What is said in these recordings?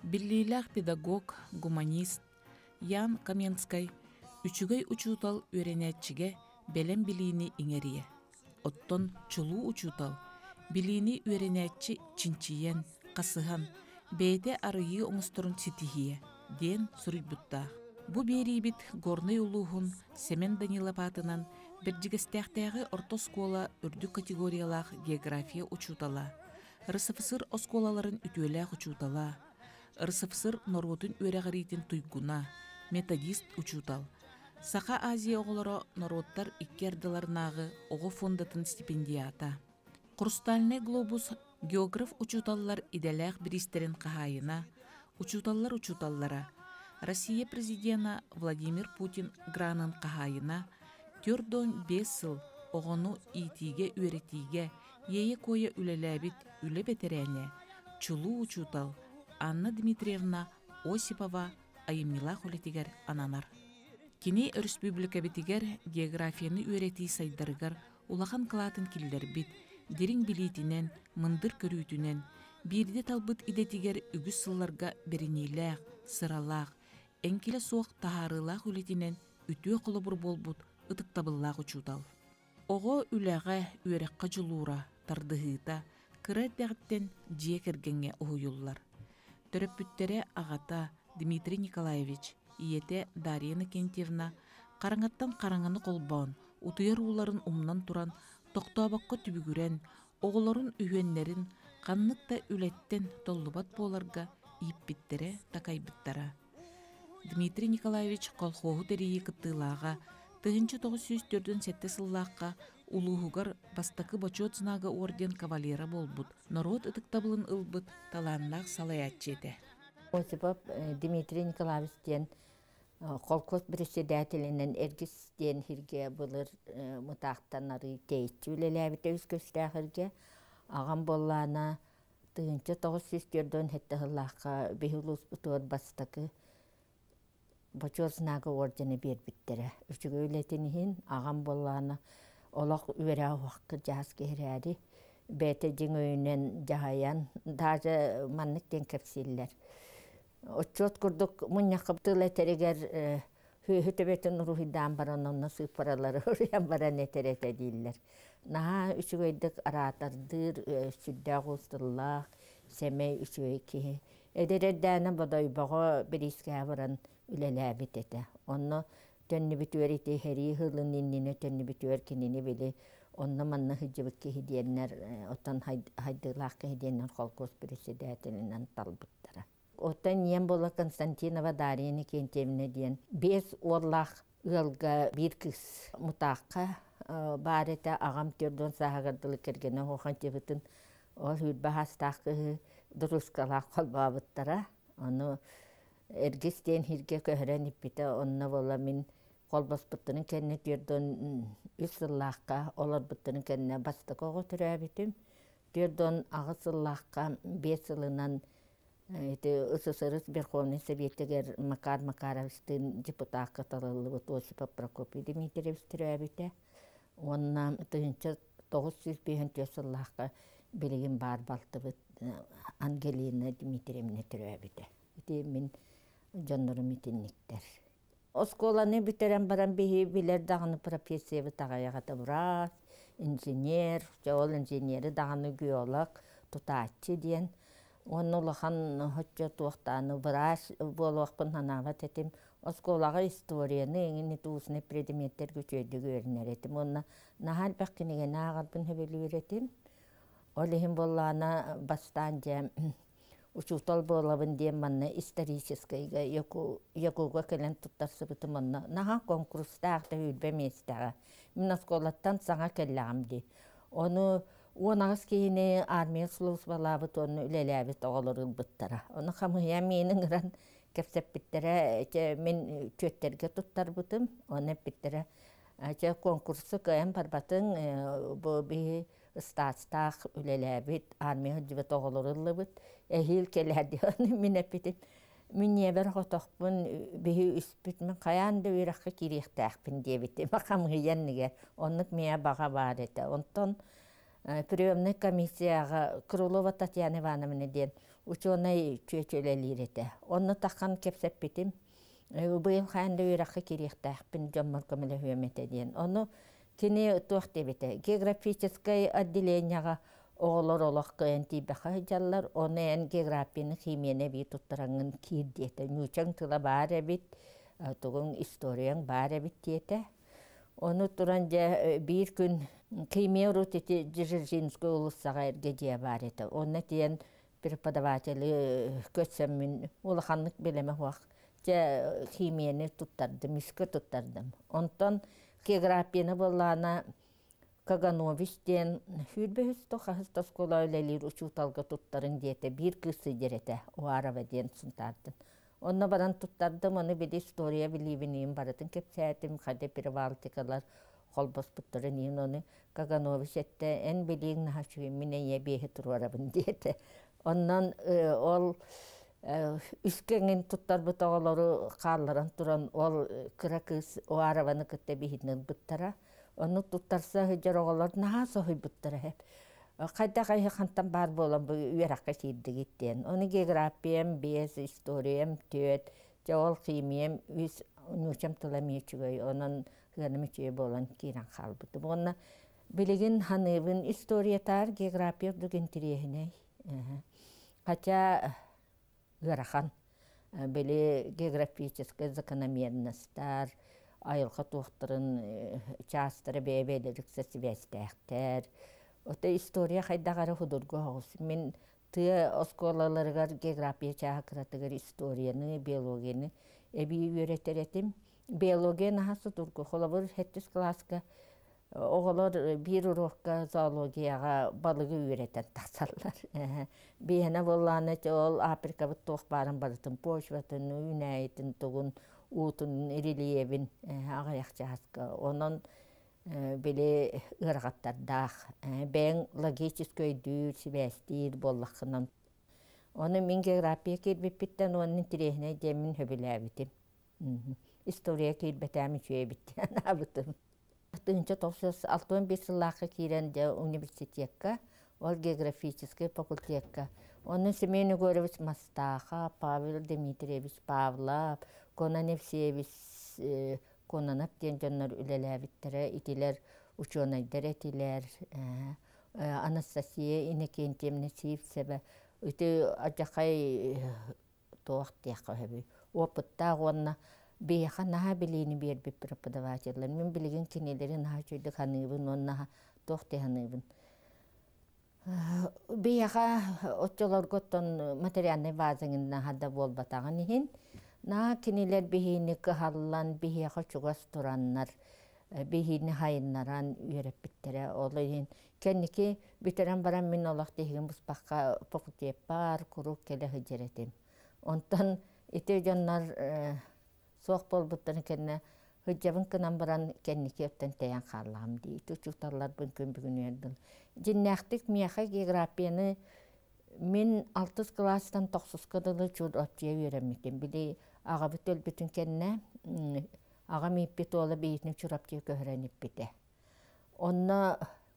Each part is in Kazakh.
Биллилах педагог, гуманист Ян Каменскай үчүгөй учутал үйренетчиге белем билини иңерие. Оттон чулуу учутал билини үйренетчи чинчиен, касыхан, бейте арыйы оңусторун ситихие, ден сурыйбутта. Бу берибит горный улуухун Семен Данилапатынан бердигестяхтяғы орто скола үрдүк категориялах география учутала. РСФСР осколаларын үтүөлээх учутала. РСФСР норотун үрәғаритин туйгуна, методист учутал. Саха Азия оғылары нороттар иккердыларнағы оғы фондатын стипендията. Хрустальный глобус географ учуталлар иделәэх биристерин қахайына, учуталлар учуталлара. Россия президента Владимир Путин гранын қахайына, түрдон 5 сыл оғыну итиге үйретиге, ее койы үлеләбит үле бетерәне, чулу учутал, Анна Дмитриевна Осипова айымнила холетигер ананар. Кини республика битигер географияны үйрети сайдарыгар улахан кылатын киллер бит, дерин билитинен, мындыр көрүйтүнен, бирде талбыт идетигер үгүс сылларга бериниләк, сыралак, энкиле соқ тахарылак үлетинен үтүө қолыбыр болбут ытыктабыллак учутал. Ого үләгә үйрекка жылура, тардыгыта, кыры дәгіттен жие кергенге оғуюллар. Төрөппүттере ағата Дмитрий Николаевич, иете Дарья Кентьевна, қараңаттан қараңаны қолбауын, утуяр уларын умнан туран, тоқтуабаққа түбігүрен, оғыларын үйенлерін, қаннықта үлеттен толлубат боларға иппиттере такайбыттара. Дмитрий Николаевич колхоғу дәрейі кыттылаға, 1904 сыллаққа улуғығар бастақы бачот знага орден кавалера болбут, народ ытыктабылын ылбыт таланлақ салаятчеті. Осипов Дмитрий Николаевич ден колхоз председателінен эргис ден хирге бұлыр мұтақтан ары кейтчі үлеләбіті үскөстәғірге ағам боллана 1904 хетті ғылаққа бейхулус бұтуар бастақы бачот знага ордені бербіттері. Үчігі өлетінігін ағам боллана олақ үйері уаққы жаз керәрі, бәті жың өйінен жағаян, даже маннықтен кәпсейлер. Отчет күрдік мұняқып тыл әтерегер хөтөбетін рухидан баран, онна сыпаралары ұриян баран әтереті дейілер. Наға үчігөйдік аратардыр, сүддәғ ұстыллақ, сәмей үчігөй ке. Әдерердәні бұдай баға біріске баран үлеләбет әті. Онна төнні бітуер еті хәрі ғылын иннені төнні бітуер кенені білі, онна манна хыджыбык кехиденнер, отан хайдылақ кехиденнер қолқос председателінен талбыттара. Оттан ен бола Константинова Дарья Кентьевна ден 5 орлақ ылға бір кіс мұтаққа бар еті ағам түрден сағағырдылы кергені оған тебітін ол үлбі хастақы дұрысқалақ қолбабыттара. Оны эргистен хирге көһөрөн иппите онна бола мен колбас буттунун кенне түрдөн 3 сыллакка олар буттунун кенне бастыкого төрөбүтүм түрдөн агысыллакка 5 сылынан СССР Верховный Советтегер Макар Макаровичтин депутатка талылы Осипов Прокопий Дмитриевич төрөбүтө онна 1954 сыллакка билигин бар балтыбыт Ангелина Дмитриевна төрөбүтө. Мен жоннорум итинниктер. Осколаны битерен баран бихи билер дағаны профессия тағаяғата врач, инженер, жол инженері дағаны геолог, тутачы ден. Оны улахан хотча туақтаны врач болуақпын ханават етім. Осколаға историяны еңіне туысыны предметтер көчөйді көрінер етім. Оны нахал бәккінеге нағарбын хөбелі өретім. Олихин боллана бастан жем учутал болабын дем манна историческойга якуга келен туттарсы бытым манна наха конкурстағда үлбе местаға. Мен осколаттан саңа келлағымды. Оны онағыз кейіне армия службалабыт, оны үлеләбіт оғылыр ұлбыттара. Оны қамыя менің ұран кәпсеп біттері, мен чөттерге туттар бұтым, оны біттері конкурсы көйен барбатын бұл статстақ үлеләбіт, армия жүбіт оғылырылы бұт, әйіл келәді оны мен әппетін. Мен небір ғотоқпын бейі үспіт, мен қаянды өраққа керектәқпін дебіті. Мақам ғиянныға, онық мея баға бар еті. Онтон приемный комиссияға Крылова Татьяна Ивановна ден ученый чөчөлелирете. Онны таққан кепсеппитим. Быйыл ханды үйраққа керектақпин жоммар көмілі хөметі дейін. Оны кені туақ дебеті. Географической отделенияға оғылар олақ қойын тейбіқі жаллар. Оны ән географияны химияны бей тұттыраңын кейд дейті. Нүчің тұла бар әбіт, тұғын историяң бар әбіт дейті. Оны тұран бір күн химия рутеті Дзержинской ұлысаға әргеде бар еті. Оны дейін преподавателі көтсәмін олақанлық белеме уақ. Химияны тұттардым, искі тұттардым. Онтан географияны боллана Кагановичтен хүрбөхіс тоқағыз скола өлелер учуталға тұттарын дейті. Бір кысы дереті оарава ден сұнтардым. Онна баран тұттардым, оны беді история білейбінейін баратын кепсәтім, қады перевалтикалар қолбас бұттырын ең оны Каганович әтті ән білейін нағашуын менен ебейі тұрарабын дейті. Оннан ол үскенген тұттар бұтағалары қаларан тұран ол кіра кыз оараваны күтті бейінен бұттара. Оны тұттарса хүджар оғалар наға соғый бұттара әп. Қайда қайы қантан бар болан бұл үйераққа сейді кеттен. Оны географиям, бес, историям, төт, жауал химиям, үз нүчем тұлами үчігөй. Оның ғаным үчіге болан кейран қалбыды. Бұғына білеген ханыбын историятар география дүген тірехіне. Хотя ғарахан біле географический закономерностар, айылға туқтырын частыры бәйбәлеріксі связьтәқтер. Ота история қайдағары худурғы оғыз. Мен тыя осколаларығар география чағықыратығыр историяны, биологияны әбей өретер етім. Биология нағасы тұрғы. Қолабыр 7 класска оғылар бір урокка зоологияға балығы өретен тақсалар. Бейіна болланы ол Африка бұт тоқ барын барытын, почватын, үйнәйтін, тұғын, ұтын, релиевін ағаяқ жағасқа. Онын біле ұрғаттардақ, бәң логической дүйір, сібәстейір боллақынан. Оны мен география келбеппеттен оның тірехіне демін хөбілі әбітім. История келбетәмін шүйе біттен абытым. 1961 жыллақы кейренде университетка, ол географический факультетка. Оны Семен Егорович Мастаха, Павел Дмитриевич Павлов, Конан Евсеевич Конанап ден жоннар үлеләбіттері, итилер ученайдар етилер, Анастасия Иннокентьевна Сивцева, үті ажақай тоғақ дейқі өбі. Опытта ғонна бейқа наға білейіні бербі преподавателер. Мен білеген кенелері наға жойды қанығын, онна тоқ дейханығын. Бейқа отчолар көттін материальный базыңын наға болбатағын ехін. На кенелер бейіні кығалан, бейіға чуғас тұраннар, бейіні хайыннаран үйеріп біттері. Олы ең кәнеке бітерен баран мен олақ дейген бұспаққа факультет бар, құруқ келі хүджеретім. Онтан ете жонлар соқ бол бұттаны кәне хүджабын кынан баран кәнеке өптен тәйін қалағым дей. Түчуқтарлар бұн күн бүгін өрділ. Жиннәқтік мияқа географияны мен 6 кластан 9 қадылы чуд отчия үйеремекен. Біле аға бүтөл бүтін кәнне аға мейппет олы бейтінің чурапчия көхіреніп біте. Онна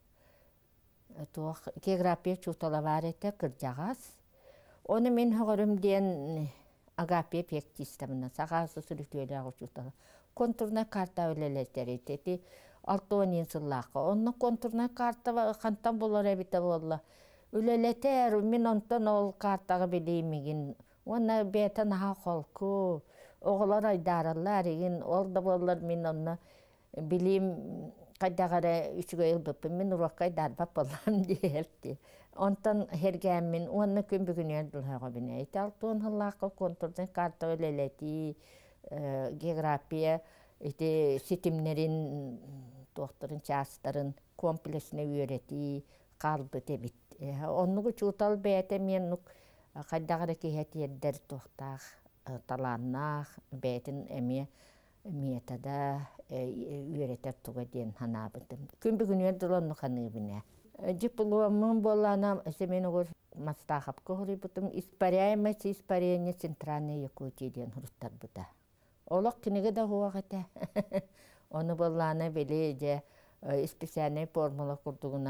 география чутала бар еті кіржағас. Оны мен ғырым ден агапия пектистамына сағасы сүріктөйлі ағы чутала. Контурна карта өлелестер ететі 6-10 сыллақы. Оны контурна карта қантан болар әбіті болла. Үлелетер, мен онтан ол картаға білеймеген. Оны бәтін аға қолку, оғылар айдарылар, еген олда болар мен оны білейм қайдағары үшігі елбіппін, мен ұраққа айдарбап болам дейілді. Онтан хергәмін, оны күн бүгін өнділіға біне. Айты 6-10 ғылақы контурдың карта өлелеті, география, сетімлерін, тоқтырын, частарын комплексіне өреті, қалбы дебіт. Оннугу чутал бәйті мен қайдағыры кейхәті ердер тоқтақ, таланнақ, бәйтін әме метада үйретер туға ден ханабыдым. Күн бүгін ерділ онны қаныбыне. Дипломым болана Семен Егорович Мастахап көғыры бұтым испаряемость и испарение центральной Якутии ден хұрыттар бұда. Олық кінігі да хуағыта. Оны болана беле де специальный формула құрдығынан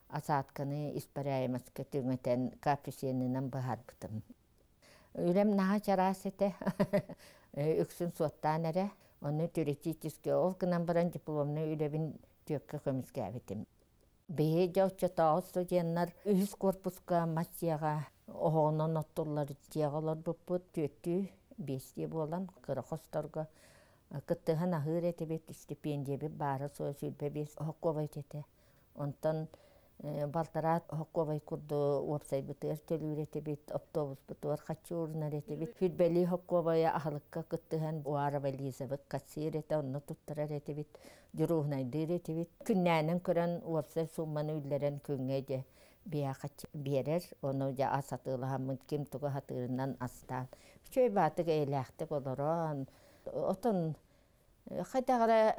асаатканы испаряемаска түңетен каписенинен бахар бутым. Үлем наха чарасете үксүн суоттан эре, оны теоретически ол кынан баран дипломны үлебин түйөккө көмүскәбитим. Бее жауча тау студенттар үс корпуска массияга оғонон оттулар тиягалар буппут төттү бести болан кырохосторго кыттыхан ахыр этебет стипендия бары со сүлбе бес хокковай тете. Онтон балтарат хокковай курду уопсай бытыр төлүр этебет автобус бутуар хачуурнар этебет хүлбели хокковай ахалыкка кыттыхан уара бализабык кассир эте онно туттарар этебет журугнайдыр этебет күннәнен көрөн уопсай сумманы үллерен күнгейде биякач берер оны жа асатылаһамын ким туга хатырынан астан чөй батыга элэхтик олорон отон хайтагара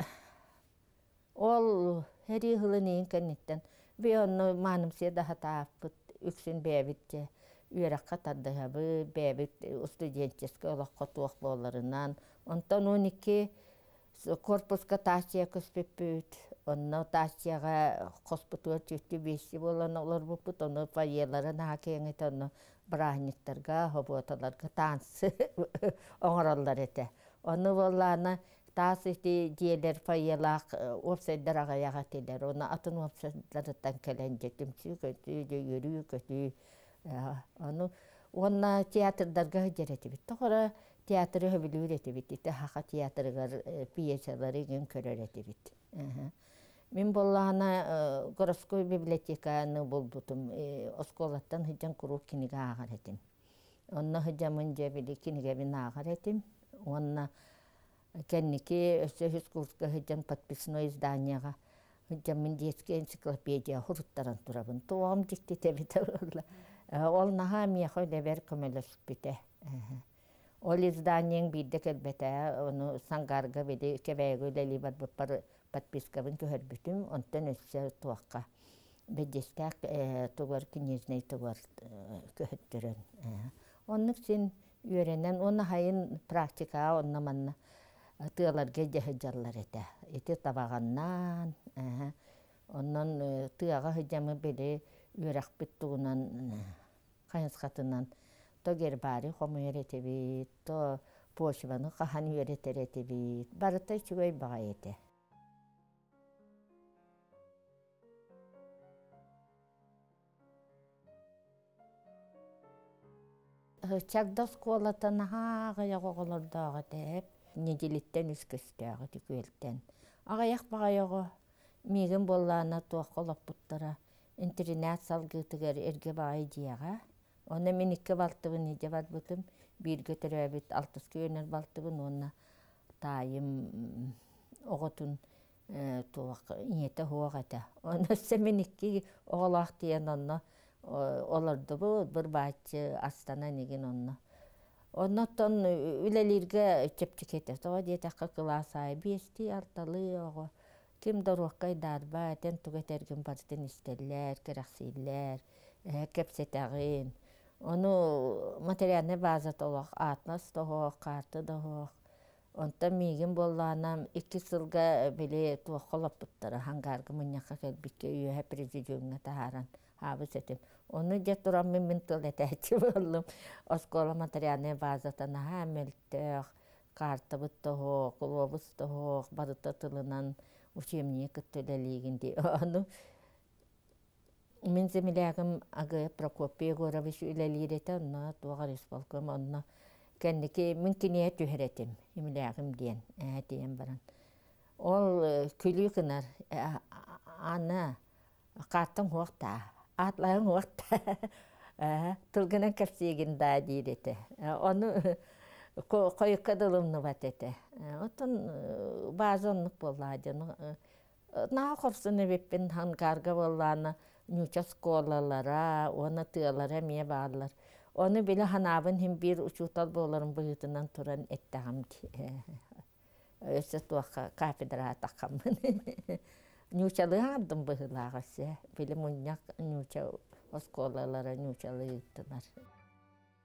ол хери хылынын кенниттен би онно манымсе да хатааппыт үксүн бэбитте үеракка тардыгабы бэбит студенческий олокко туох болларынан онтон 12 корпуска таасия көспеппүт онно таасияга коспутуар түттү бесси болан олар буппут оны фойеларын хакеңет онно брахниктарга хоботаларга танс оңороллар эте оны боллана таас эти диелер фойелак опсайдарага ягатилер оны атын опсайдардан келен жетимчи көтү жөгөрү көтү оны онна театрдарга жеретибит тохора театры хөбүлүр этибит ите хака театрыгар пьесалары ген көрөр этибит. Мен боллана городской библиотеканы болбутум осколаттан хыжан куруп кинига агар этим. Онна хыжамын жебили киниге бин агар этим. Онна кенники өсөс курска хыжан подписной изданияга хыжамын детский энциклопедия хуруттаран турабын. Тоам диктите бит. Ол наха мияхой дебер көмөлөспүтэ. Ол изданиең бидде келбете, оны сангарга биде кебегү лелибар буппар подпискабын көрбүтүм, онтон өссө туакка. Бедестак тугар книжный тугар көттөрөн. Онны сен үйренен, оны хайын практика онна манна тыаларга жахыжаллар эте. Эте табаганнан, оннан тыага хыжамы беле үйрак биттугунан кайынскатынан то гербари хому еретебит, то почваны кахан еретеретебит. Барытай чугай бага ете. Чагда сколатан агаяк оголордоого деп, неделиттен үскөстөөгө түкөлтен. Агаяк багаягы мигин боллаана туакколоппуттара интернет салгытыгар эрге багай дияга. Оны мен 2 балтыбын еде барбытым, bir götürəbit 6 köyünər baltыбын, ona tayım oğutun tuaq iyete hoğ ete. Ona semen 2 oğlaq diyen ona olardı bu, bir bahçı astana negin ona. Ondan ülelirge çepçik ete. Soğa diyete kıkıla sahibi esti artalı oğu. Kim doruqay darba eten tugetergin barıtın isterler, keraksiyler, kepsetağın. Onu materialne bazat olaq, atlas da hoğ, kartı da hoğ. Ondan migin bollanam 2 sılga bile tuaqolap buttara, hangargı mınyaka kelbikke üye prezidyumna taharan habis etim. Onu jaturam min tıletaçı bollum. Oskola materialne bazatana hameltöğ, kartı butta hoğ, kulobus da hoğ, barıta tılınan uçemniye kıttöleliğindi. Onu min zemilegim agı Prokopy Gorovich ülelirete ona tuğar isbalkım ona kendiki mümküniyet tüheretim imilegim diyen baran. Ol külü kınar ana kartın hoğta, atlayın hoğta, tılgının kapsiyegin daha direte. Onu koyukadılımını vatete. Otun bazonluk bolladı. Nağa korsunu beppin hangarga bollağına Nüça skolalara, ona tığalara miye bağlılar. Onu bile hanabın hem bir uçutal boğların bıyıtından turan ettağım ki. Öse tuaqa kafedra taqamın. Nüçalı aldım bıyılağısı. Bile munyak nüça skolalara nüçalı yıttılar.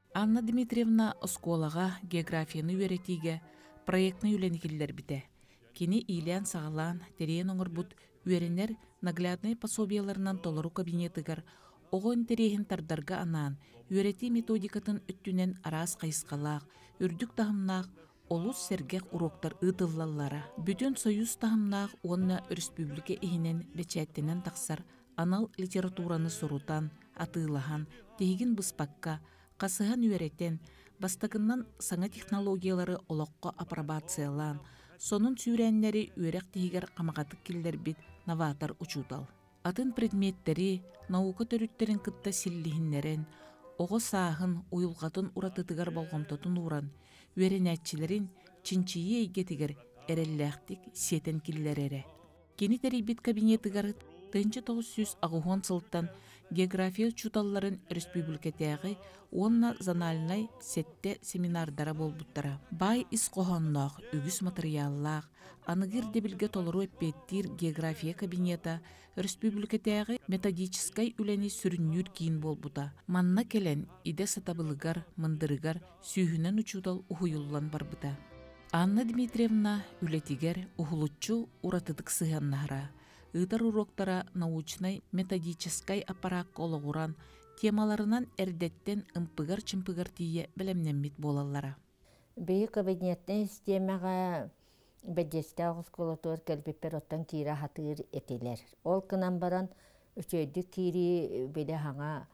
Anna Dmitrievna skolaga geografiyаны öğretige proyektini ülenikiller bite. Кини илен сағалан, терен оңырбут, үйеренер наглядный пособияларынан толыру кабинетыгар, оғын терехін тардарга анан, үйрети методикатын үттінен арас қайысқалақ, үрдік тахымнақ, олус сергек уроктар ытыллаллара. Бүтін союз тахымнақ онна республика ихинен бечәттенен тақсар, анал литератураны сорутан, атылахан, тегін бұспаққа, қасыған үйретен, бастағынан саңа технологиялары олыққа апробациялан, сонун сүйрәннәре үйрәк тегер қамағатық келдер бит новатор учутал. Атын предметтері, наука төрүттерін кытта силлихиннерен, оғы сағын уйылғатын уратытыгар болғымтатын уран, үйренәтчілерін чинчие егетігер әрелләқтік сетен келлерері. Кені тәрейбет кабинетігар 1900 ағухон сылттан география чуталларын республикатяғы онна заналынай сетте семинардара болбуттара. Бай исқоғаннақ, үгіс материаллақ, анығыр дебілге толыру өппеттір география кабинета республикатяғы методическай үләні сүріннүр кейін болбута. Манна келен иде сатабылыгар, мындырыгар, сүйінен учутал ухуюллан барбыта. Анна Дмитриевна үлетигер ухулуччу уратыдық сығаннахара. Ыдар уроктара научной методическай аппарат ологуран темаларынан эрдеттен ымпыгар-чымпыгар тие білемненмит болалара. Бейі кабинеттен системаға бәдесті ағыз колотуар кәлбеппер оттан кира хатыр етелер. Ол кынан баран үчөйді кири беде хаңа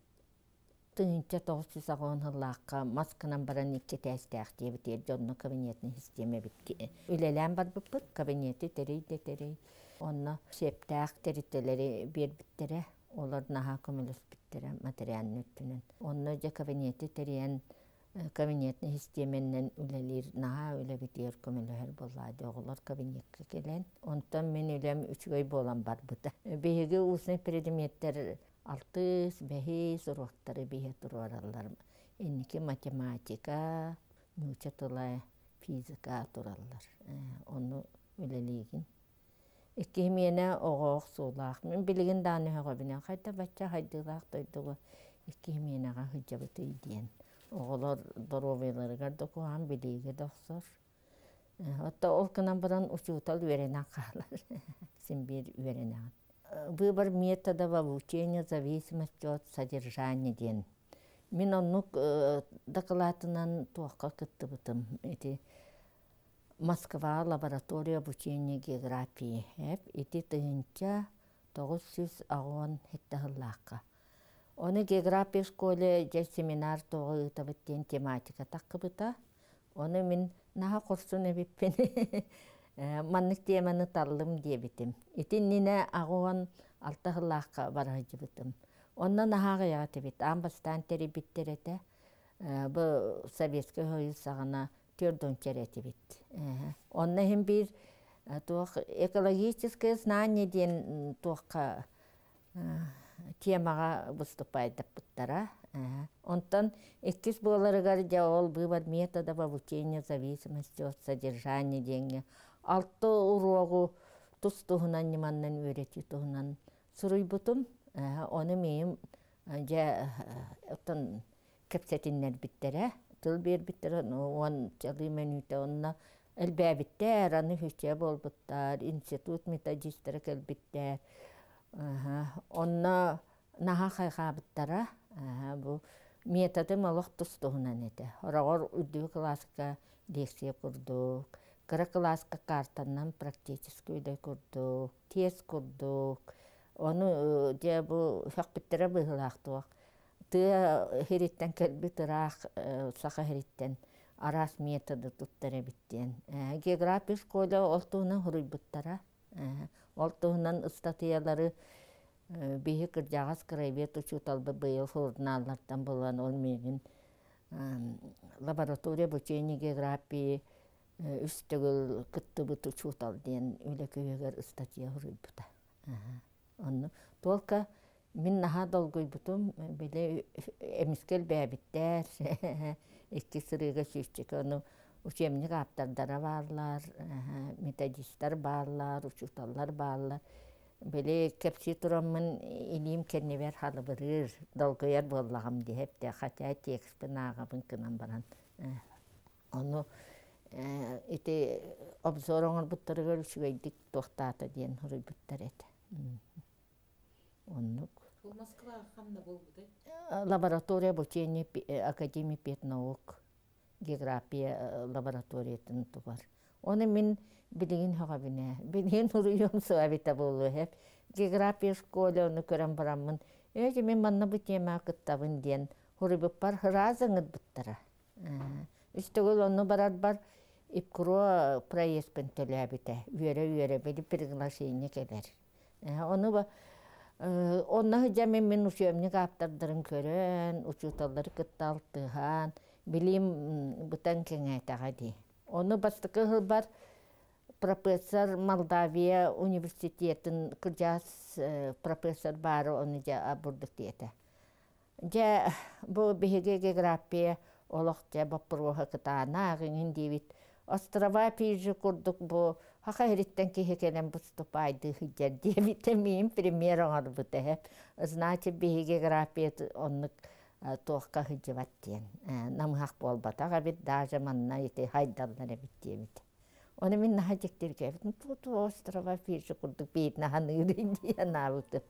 тыңынча 900 ағуын хыллаққа маскынан баран икке тәстәқ дебітер жонны кабинеттен системе бітке. Үлелән бар бұппыт кабинетті терей. Онна септәқ терителері бербіттері, олар наға көміліс біттері материалын өттінен. Онна жа кабинеті терейен кабинетні системеннен үлелер наға үле бітер көмілігер болады. Оғылар кабинетке келен. Онтан мен үлем 3 ой болан бар бұта. Бейгі ұсын предметтер 6-5 ұрықтары бейе тұраралар. Енеке математика, нүче тұлай физика тұралар. Оны үлелеген. Иккемена оғоқ сулақ. Мен білген даны ғабына қайта бача хайдылақ тойдығы иккеменаға хүджабыты иден. Оғылар доровеларығар доқуған білегі доқсор. Отта ол кынан баран учутал үйеренен қалар. Сенбер үйеренен. Бұл бір метода в обучении зависимости от содержания ден. Мен оннук докладынан туаққа күтті бұтым. Москва лаборатория обучения географии хеп ити тыгынча 900 ағуан хеттахыллаққа. Оны география школе жа семинар тоғы ытабыттен тематика таққыбыта. Оны мен наға құрсын әбіппен маннық теманы талым дебітім. Ити ніне ағуан алтахыллаққа барағыжы бітім. Онна наға яғаты бит. Амбастан тері біттереті. Бұл Советский Союз сағына төрдөн черети бит. Онна хем бир экологическое знание ден туаққа темаға выступайды бұттара. Онтан эккис боларыгар жа ол бывар метода в обучении зависимости от содержания денге. Алты урогу тустуғынан неманнан өрети туғынан сұруй бұтым. Оны мейім жа кәпсетіннер біттері. Тыл бербіттер, он чалы менүйті онына әлбәбіттер, аны хүште болбыттар, институт методистері кәлбіттер. Онына наға қайғабыттара, бұл методы малық тұстығынан еті. Орағыр үдді классика лекция күрдік, кірі классика картаннан практически өйді күрдік, тез күрдік. Оны бұл шақбіттері бұғылақтық. Тыа хериттен кәлбі тұрақ сақа хериттен арас методы тұттары біттен. География школы олтуынан хұрый бұттара. Олтуынан статиялары бейі кіржағас кірайбет ұчуталбы бұйыл журналлардан болған ол мегін лаборатория обучения географии үстігіл күтті бұт ұчутал ден өлі көвегер статия хұрый бұта. Оны толка мен наға долгой бұтым, біле әміскел бәбіттер, екі сырыға шешчік, оны учебник аптардара барлар, методистар барлар, учуталлар барлар. Біле кәпсі тұрамын илим кәнебер халы бірір, долгойар болағым дейіп, де қатя текспін ағабын кынан баран. Оны ити обзорыңар буттары көрүшүгөйдик туактаата диен хуруй буттар эте. Оннук. Бұл Москва қамда болбуды? Лаборатория обучения Академии педнаук география лабораториятын тубар. Оны мен билигин хагабине. Билигин хуруйум суабита болу хеп. География школы оны көрөн бараммын. Эже мен манна бу тема кыттабын диен хурубуп бар хыразыңыт буттара. Үстөгөл оны бар ипкро проездпен төлөбүтэ. Үйөрө бели приглашение келер. Оны онна жамен мен учебник аптардырын көрөн, учуталлары кытталтыхан, билим бутан кеңейтага ди. Оны бастыкы бар профессор Молдавия университетин кыржас профессор бары оны жа бурдук диете. Жа бу беге география олохча баппурга кытана агын дебит. Острова пижи курдук бу хакайриттен кехекелен буступайды хиджар дебит мен примерон арбыты. Значит беге география оннук тоққа хиджават ден. Намхак болбатага бит даже манна ите хайдаллар бит. Оны мен нахажектерге ту острова пижи курдук бейтна ханыгын диен абыты.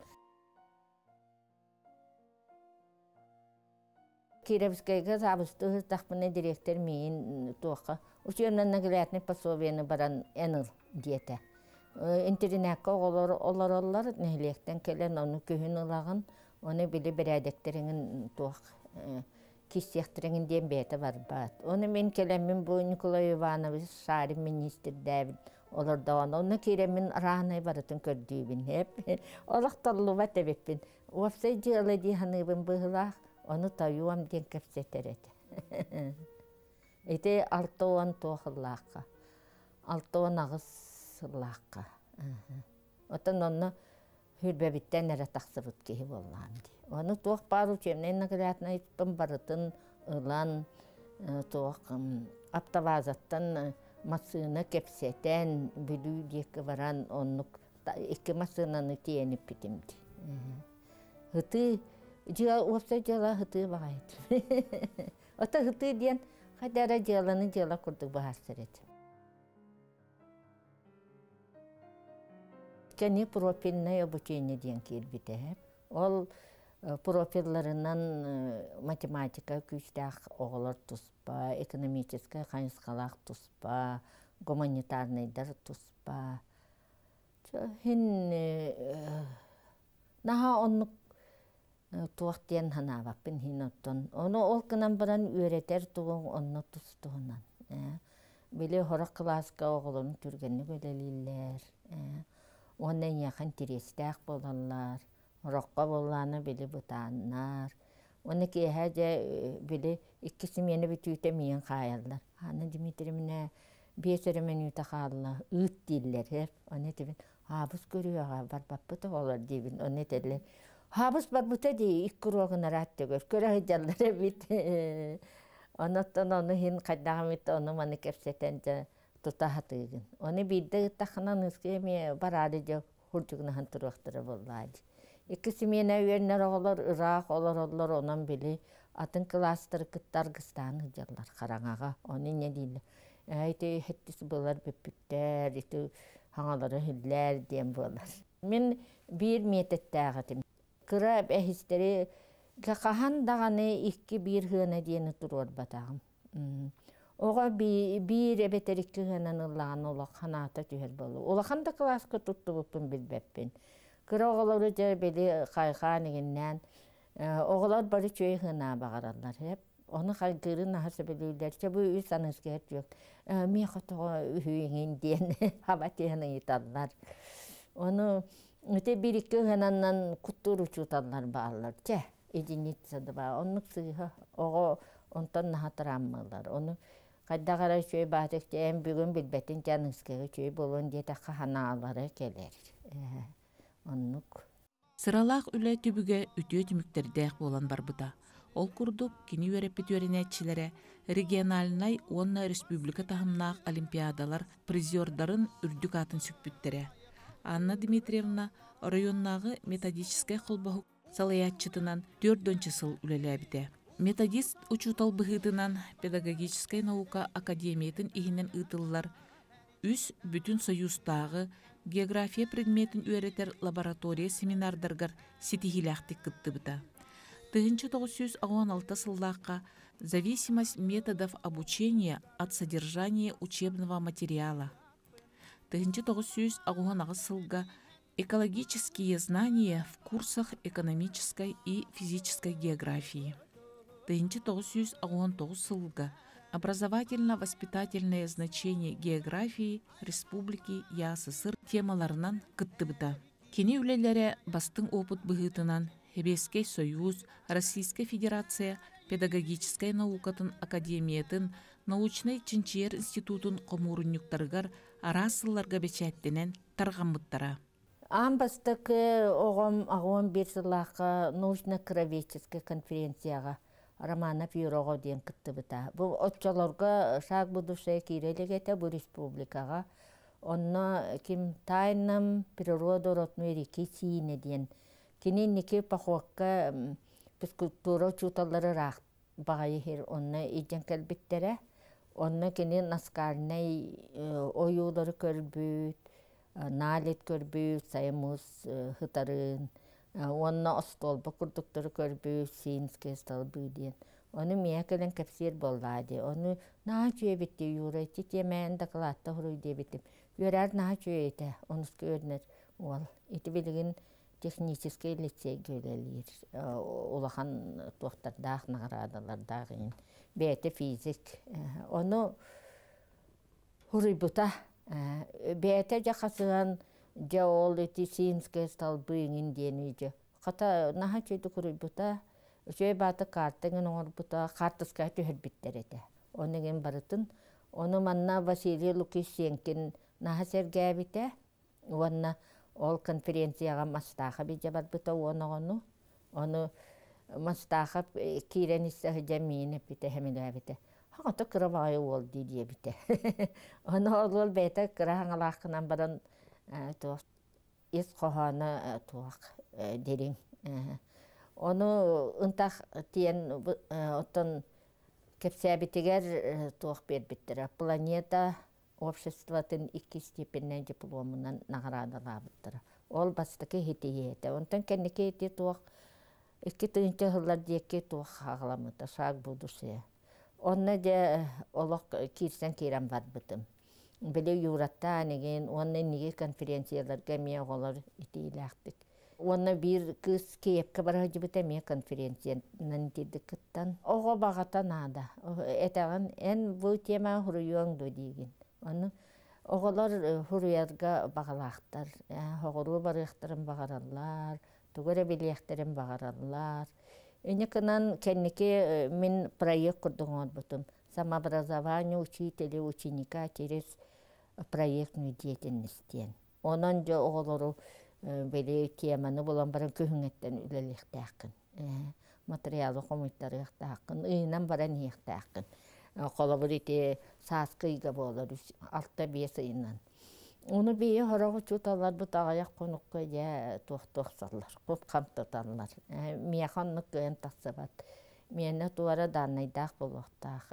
Кировскайга забыстығы тақпыны директор мен тоққа. Учебный наградный пособиені баран эныл диете. Интернетке олар нәйлектен келен оны күйін ұлағын, оны білі бірәдектеріңін тоқ кестектеріңін ден бәті бар бат. Оны мен келемін бұл Николай Иванович шары министр дәбін олардауын. Оны керемін рағынай барытын көрдүйбін. Олақталу бәт әбеппін. Офсай жылы дейханыбын бұғылақ. Оны таюам ден кәпсетер еді. Эти алтуан тоқылаққа. Алтуан ағысылаққа. Отын оны хүрбәбіттен әрі тақсыбыт кейі болған ди. Оны тоқ бару чемнен наградна етпін барытын ұлан тоқ аптавазаттан масыны кәпсетен бүлі декі баран онық екі масынаны тиеніп бітімді. Хыты Опса жала хыты бағайды. Ота хыты ден қадара жаланы жала күрдік бағастыр еді. Кәне профильное обучение ден келбіті. Ол профилларынан математика күштақ оғылар тұспа, экономическая қайынсқалақ тұспа, гуманитарныйдар тұспа. Хин наға онық туақтен ханабаппын хин оттон. Оны ол кынан баран үйретер туғын онны тұстуғынан. Біле хорақ класска оғылын түргені бөлелілер. Онын яқын терестәқ болалар. Роққа боланы біле бұтанлар. Оны кейхә жа біле иккісі мені бүтүйті мен қайалдар. Аны Дмитриевна бесірімен үйті қалыла. Үт дейлер. Оны дебін, абыз көріуға бар баппыты олар дебін. Оны дейлер. Хабыс бар бұта дей, иккіруағын аратты көр. Көрі жаллары бит. Оныттан оны хин қайдағымет оны маны кәпсетен тұта хатығын. Оны бейді тақынан ұскеме барады жа хұрдығына хантыруақтыры болады. Иккісі мен әуерінер оғылар, ұрақ олар онан білі атын кластыр күттар қыстан жаллар қараңаға. Оны не дейлі? Әйті хеттісі болар бөппіктер, әйті хаңалары хүллер дем болар. Мен бір мететтәғатым. Кыра бәхістері қақан дағаны ikki bir hına дені тұруар батағым. Оға бір әбетер ikki hınan ұлаған ола қаната түйер болу. Ола қанда класқа тұтты бұппын білбәппін. Кыра оғалары жа бәлі қайқан егіннен оғалар бары чөй hına бағаралар. Оны қайғырын ағасы білейлер. Бұл үй санызға жоқ. Мен қатыға үйіңін ден хабатығының еталар. Оны өте бір-екі ғананнан құттыр ұчуталар бағалар. Единицады ба. Онық сыға оғы онтан нағатыраммалар. Оны қайдағара чөй бағдық әм бүгін білбәтін жаныңызға чөй болуын деді қағаналары келер. Онық. Сыралақ үлі түбіге үтіе түміктердәқ болан бар бұда. Ол күрдік кені өрепет өренетчілері региональнай онна республика тахымнақ олимпиадалар призердарын үрдік атын сүкпіттері. Анна Дмитриевна районнағы методическай қолбаху салаятчытынан 4-ші сыл үлелі әбіде. Методист учутал быһытынан педагогическая наука академиятын иһинен ытыллар үс бүтүн союзтагы география предметин үөретер лаборатория семинардаргар ситихилахтик кыттыбыта. 1916 сыллаққа зависимость методов обучения от содержания учебного материала. 1990 сылга экологические знания в курсах экономической и физической географии. 1919 сылга образовательно-воспитательное значение географии Республики ЯССР темаларынан кыттыбыта. Кени үлелері бастың опыт бұғытынан Хебескей союз, Российская Федерация, Педагогическая наукатын академиятын, научный чинчиер институтын қомурынюктаргар арасылларга бечәттенен тарғамыттара. Бастық оғым берсілақы научно-кровеческий конференцияға Романов Юроға ден кітті бұта. Бұл отчаларға шақ бұдушы кейрелігеті бұл республикаға. Онна кем тайным природа родной реки Сине ден. Кенен неке пахуаққа физкультура чуталары рақ бағайы хер онна иден кәлбеттері. Онна кенен наскарнай ойулары көрбүйт, налет көрбүйт, сайымыз хытарын. Онна остолба күрдіктері көрбүйт, сейінске сталбүй ден. Оны мекелен кәпсер болады. Оны наға жүйе бетте юрайты, темәйін дақылатта ғырой дебетім. Юрар наға жүйе еті, онысқа өрнер ол. Еті білігін технический лицей гөлелер. Улахан тоқтардақ, нағырадалардағын. Бәйті физик. Оны ғырой бұта. Бәйті жақасыған жа ол еті сейінске сталбүйін дені жа. Қата наға жүйді ғырой бұта. Жөй баты картыңын оңыр бұта қартысқа түйір біттер еті. Онығын барытын. Оны манна Василий Лукишенкин наға сәргә біті. Онна ол конференцияға мастаға бейде бар бұта оңығыны. Оны мастаға кейрен істі жәмейіні біті әмілі біті. Хағаты қыры бағай ол дейде біті. Оны ол бәйті қыры хаңалақынан баран ес қоғаны туақ дерің. Оны ынтақ тиен оттан кепсәбітігер туақ бербіттірі. Планета обществотын 2 степеннен дипломынан нағырадалабыттыры. Ол бастықы хетейеті. Онтан кәнеке еті туақ 2 түйінті ғылар деке туақ қағыламыды. Шаг бұлдысы. Онна де олық кирсен керен бар бұтым. Біле юратта анеген, онна неге конференцияларға ме оғылар етейләқтік. Оны бір кыз кейепке бара жібіті ме конференциянан дедік кіттан. Оға бағатан ада. Әтіған ән бұл тема ғұрыйуаңды дейген. Оны оғылар ғұрыярға бағалақтар. Оғыру барықтарын бағаралар, түгірі білектерін бағаралар. Үнекінен кәнеке мен проект құрдың ол бұтым. Самообразование учителя, ученика через проектную деятельность. Онан жа оғылару бәлі теманы болан баран көхіңеттен үлеліктәқін. Материалы қомыттары ектәқін, үйінен баран ектәқін. Қолабыр ете сасқыйға болар, 6-5 үйінен. Оны бейі хорағы чуталар бұт ағаяқ қоныққа жа тоқ-тоқсалар, қот қамтаталар. Мияқанлық көйін тақсы бат. Мені туара данайдақ болуқтақ,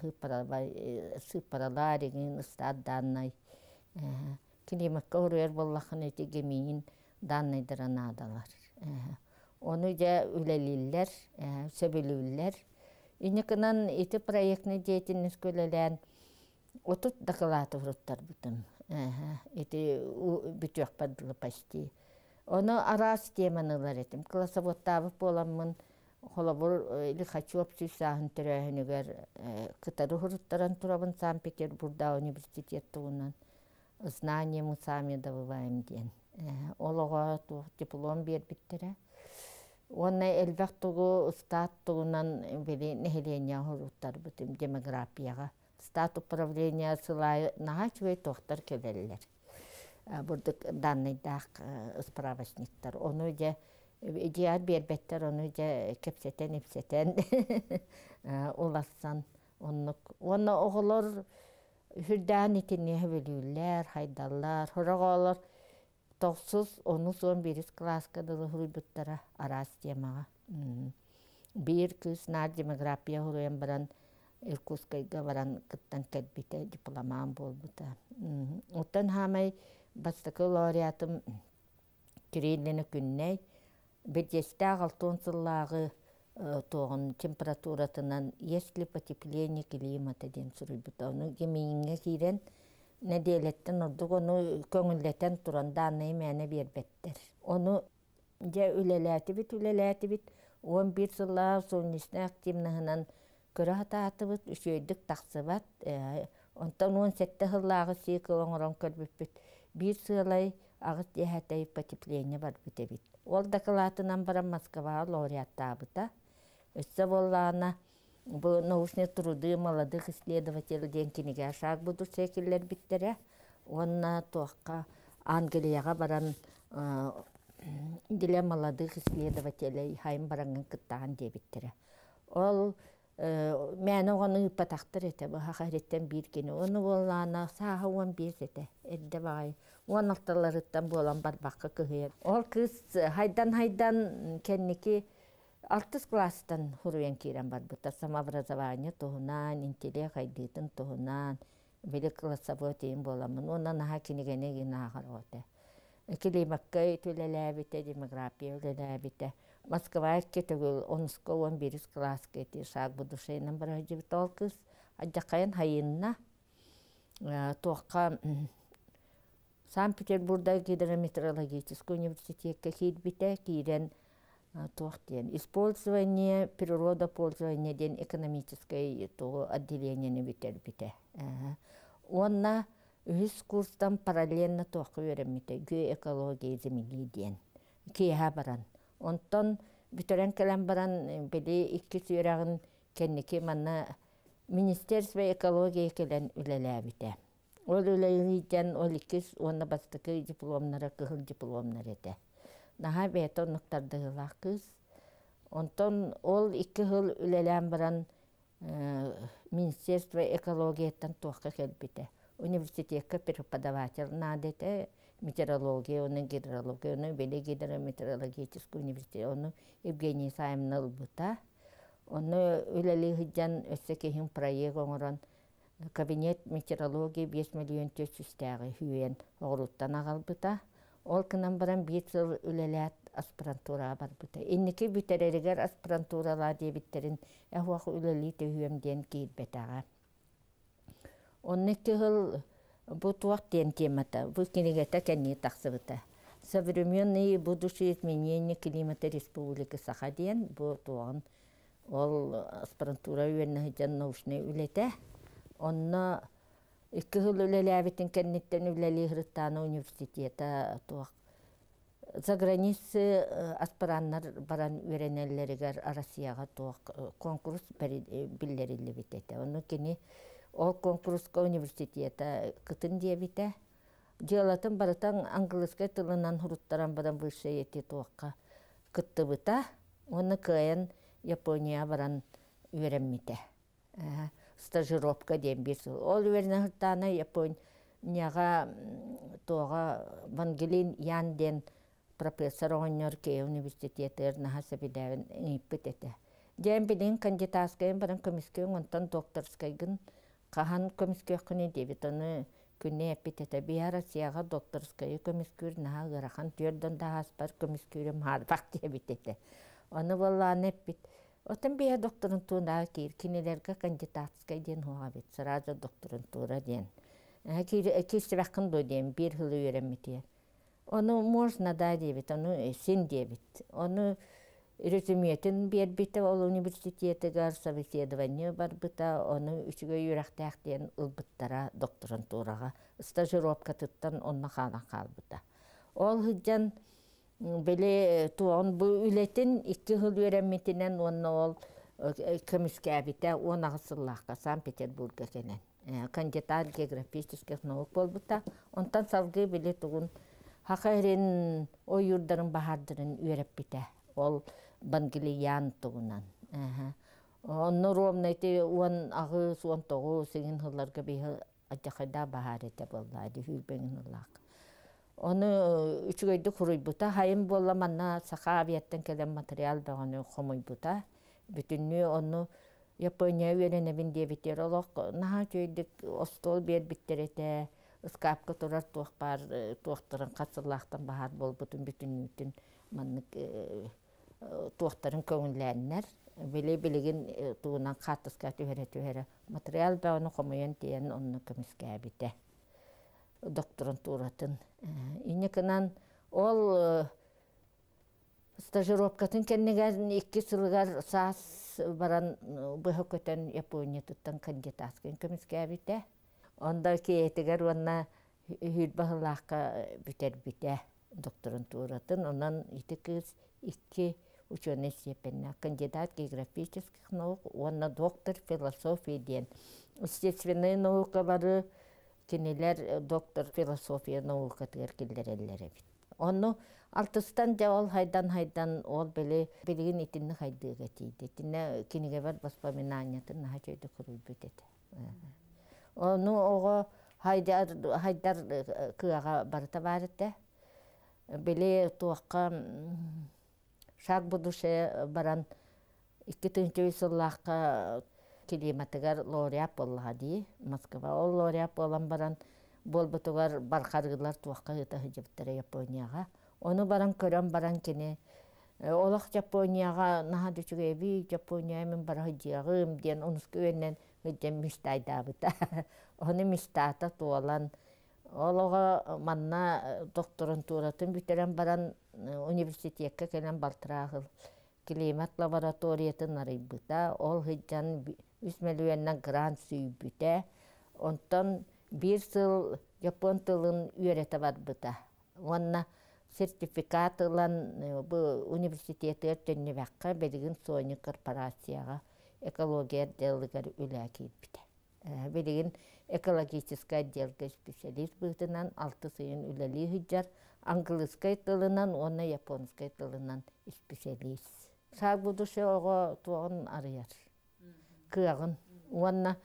сыпаралар еген ұстад данай. Климатқа ұрыр болақын өтеге мейін данайдыран адалар. Оны жа үлелілер, сөбілілер. Үнекінен еті проектны деятельность көлелен отут дақылаты ұрыттар бұтым. Еті бүтіқ бадылы пашти. Оны арас теманылар етім. Классовоттабы боламын. Холобур Лихачев сүйсағын түрәхінігер кытары ұрыттаран тұрабын Санкт-Петербургда университеттігінен. Знания мы сами добываем ден. Олоға диплом бербіттірі. Оны әлбәқ тұғы стат тұғынан бері нәхеления ұрыттар бұтым демографияға. Стат управления сылай наға чөй тоқтар көлелілер. Бұрдық данныйдақ справочниктар. Оны де идеал бербеттер, оны де кепсетен олассан. Оны оғылар хүрдән етіне білілер, хайдалар, хорағалар. Тоқсыз, оны son 1 класска дылы хұрыбыттара арас темаға. Bir kız nar demografiya huruyan baran Irkutskayga baran kıttan kelbite diploman bolbuta. Otan hamay bastakı laureatım Kirillini künney. Бедестә алтын сыллағы тоғын температуратынан если потепление климата ден сұрыбыта. Оны кемейінге кейрен неделеттен ордық оны көңілдетен тұранда анай мәне бербеттер. Оны жа үлеләті бит 11 сыллағы солнечный активнығынан көрі хата бит, үшөйдік тақсы бат. Онтан 17 сыллағы сейкі оңырын көрбіп бит. Bir сылай ағыз дехәтәй потепление бар бит. Ол докладынан баран Москва лауреатта быта. Өссө боллаана бу научный труды молодых исследователей ден кинеге шаг буду секиллер биттере. Онна тоққа Англияға баран диле молодых исследователей хайым баранган кыттаган дебиттере. Ол мәне оғаны ыппатақтыр ете, бұл хақареттен бір кені. Оны боллаана саға 15 ете, әдді бағай. Он ақталарыттан болан бар баққа күйер. Ол кыз хайдан кеннеки 6 класстан хуруен кейрен бар бұта. Самообразование туғынан, интеллект хайдытын туғынан, білі классовой тейін боламын. Онан аға кенегене гена ағар оғыты. Климаккай төлеләбіте, демография төлеләбіте. Москва кетігіл 10-11 класс кеті шаг бұдышайынан бар әжібіт ол кыз. Аджақайын хайынна тоққа Санкт-Петербургда гидрометеорологический университетке кейдбіте кейрен тоқтен. Использование, природопользование ден экономическое отделение бітер. Онна үз курстан параллельно тоқы өреммете. Геоэкология земли ден. Кейха баран. Онтон бүтерен кәлем баран білі 2 сүйрағын кәннеке манна Министерство экологии кәлен үлеләбіте. Ол үлелейден ол 2 онна бастықы дипломнары, кығыл дипломнар ете. Наға бәйті онықтардығыла кыз. Онтон ол 2 жыл үлелән баран Министерство экологияттан тоққа кәлбіте. Университетке преподаватель надете. Метеорология, оның гидрология, оның белі гидрометеорологический университет, оның Евгений Саймын ұлбыта. Оны өлелі ғыджан өсі кейін проект оңыран кабинет метеорология 5 миллион 400 тәғі хүйен оғыруттан ағалбыта. Ол кынан баран 1 жыл өлеләт аспирантура бар бұта. Еннеке бүтерерігер аспирантурала дебіттерін әуақ өлелі түйемден кейдбетаға. Оны 2 жыл Бұл туақтен темата, бұл кенегета кәне тақсыбыта. Современные будущие изменения климата республики Сахаден, бұл туағын ол аспирантура үйерні жан научный үлеті. Онна 2 жыл үлеләбетін кәнеттен үлелі ғырыттаны университета туақ. За границы аспираннар баран үйренелерігер Россияға туақ конкурс білдерілі бітеті. Оны кені Ол конкурска университета кытын дебите. Делатын барытан английский тылынан хуруттаран баран высшее ети туаққа кытты бұта. Оны кайын Япония баран үйренмите. Стажировка ден бір жыл. Ол үйренен хыртаны Японияға туаға Вангелин Янден профессор оңнер кей университеті наға сәбіләвін еңіппіт еті. Ден білін кандидатскайын баран комискайын онтан докторскайын Қахан көміскөкіні дебет, оны күнне әппететі бияра сияға докторскайы көміскөр наға ғырахан түрден да аспар көміскөрім харбақ дебететі. Оны болланы әппет. Отын бия докторын туындағы кейір, кенелерге кандидатскай ден хуға бет, сыразы докторын туыра ден. Кейсі бақын до ден, 1 жыл үйреметен. Оны можно да дебет, оны сен дебет. Оны резюметін бербіті ол университетігі собеседование бар бұта, оны үшіге үйрақтаяқтен ұлбыттара докторантураға стажировка тұттан онына қана қал бұта. Ол ғыджан біле туғын бұл үлетін 2 жыл үйренметінен оны ол көміске әбіті 10 ғысыллаққа Санкт-Петербургға кенен. Кандидат географических наук бол бұта. Онтан салғы біле тұғын хақайрен ой юрдарын бағардырын үйреп біті. Ол Бангелиян туғынан. Оны ровнайты 10 ағыз, 19 сегін ғыларға бейі ажақайда бағар еті болды, үйбеңін ғылақ. Оны үшігейді құрой бұта, хайым бола манна сақа авияттан келен материал бағаны қомой бұта. Bütünlüğü onu Japonya öğrenebin diye biter olaq. Naha çöydük ostol bir bitterete. Iskapka turar tuğbar, tuğtarın kasıllaqtan bahar bol bütün manlık tuğtarın köngüllenler. Biligin tuğunan qatıska tühere. Material bağını komayan diyen onu kömüskə bite. Doktorun tuğratın. İnekынан ol стажировкатын кеннегер 2 сылгар саас баран быһыкөтөн Япония туттан кандидатскын көмүскәбите. Онда киетигер онна хүд бахылаакка бүтер бите докторун тууратын. Онан итикис 2 ученый степень кандидат географических наук, онна доктор философии ден. Естественные наукалары кенелер доктор философия наукатыр килдереллер бит. Онну алтыстан да ол хайдан ол билигин итинни хайдыга тиди. Тинне киниге бар воспоминаниятын хачойда курул бүтет. Ону ого хайдар кыага барта барыта. Биле туакка шаг будуше баран 2-нче сыллакка климатыгар лауреат болла ди. Москва ол лауреат болан баран болбутугар барқаргылар туакка ыта хыжыптыра Японияга. Onu baran көрөн баран кене. Олақ Японияга наха дүчүгө эби Япония мен бара хыжыгым ден онуску өннен хыжым мечтайдабыта. Оны мечтата туалан. Олога манна докторун тууратын бүтерен баран университетке келен балтырагыл. Климат лабораториятын нарыйбыта. Ол хыжан 3 миллионнан грант сүйбүтэ. Онтон 1 сыл Япон тылын үйрете барбыта. Онна сертификат ылан бу университеті өттөнне баққа белігін Sony корпорацияға экология делігер үләки бите. Белігін экологический отделга специалист бұғытынан 6 сыйын үләли хыджар, английский тылынан, оны японский тылынан специалист. Саг будушы оғы туағын арыяр, кыағын. Онна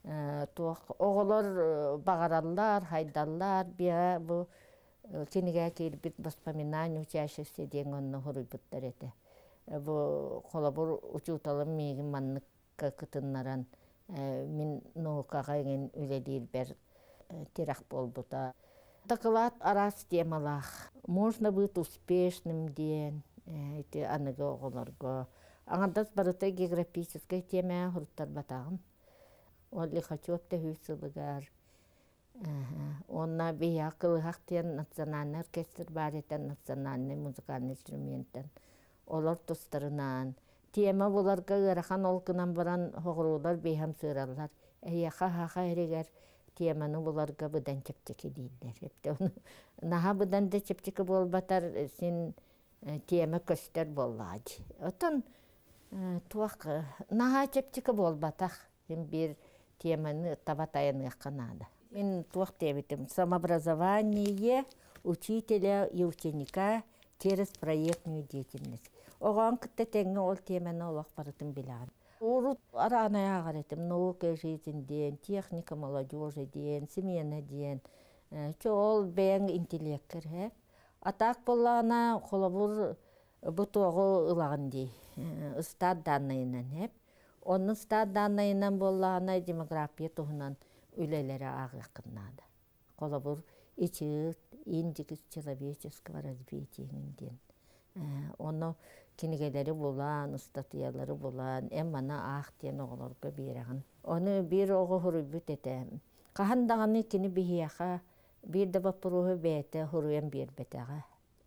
оғылар бағаралар, хайдалар, бия бұл Кенеге келбит воспоминания учащихся ден онны хуруйбуттар эте. Бу колобур учуталым мегин маннык кытыннаран мин наукага ген үлелир бер терах болбута. Доклад арас темалах. Можно быть успешным ден, эти аныга оголорго. Аңардас барыта географическая тема хуруттар батагын. Ол лихачопта хүсылыгар. Онна бия кылыхактен национальный оркестр бар этен национальный музыкальный инструментен. Олар тустарынан. Тема буларга ырахан олкынан баран хоғырулар бейхам сыралар. Хаха эрегер теманы буларга бұдан чептеки дейдер. Наха бұдан да чептеки болбатар сен тема көстер боллады. Отын туақ наха чептеки болбатақ. Сен бір теманы табатайын қанады. Мен туақ дебетім. Самообразование учителя и ученика через проектную деятельность. Оған күтті тәңі ол темені олақ барытын білаған. Орут аранaya қаретім. Наука жизнь ден, техника молодежи ден, семьяна ден. Ол бәң интеллеккер. Атақ болағына қолабыр бұтуғы ұлағын дей. Ұстад данайынан. Оның ұстад данайынан болағына демография тұғынан үлелері ағықынады. Қолабыр ичіт, индекс человеческого развитиеңден. Оны кенегелері болан, статьялары болан, әммана ақ ден оғыларға беріғын. Оны бір оғы хұры бүт әтем. Қағандағаны кені бейіяға bir de vapuru bete huruyan bir betaga.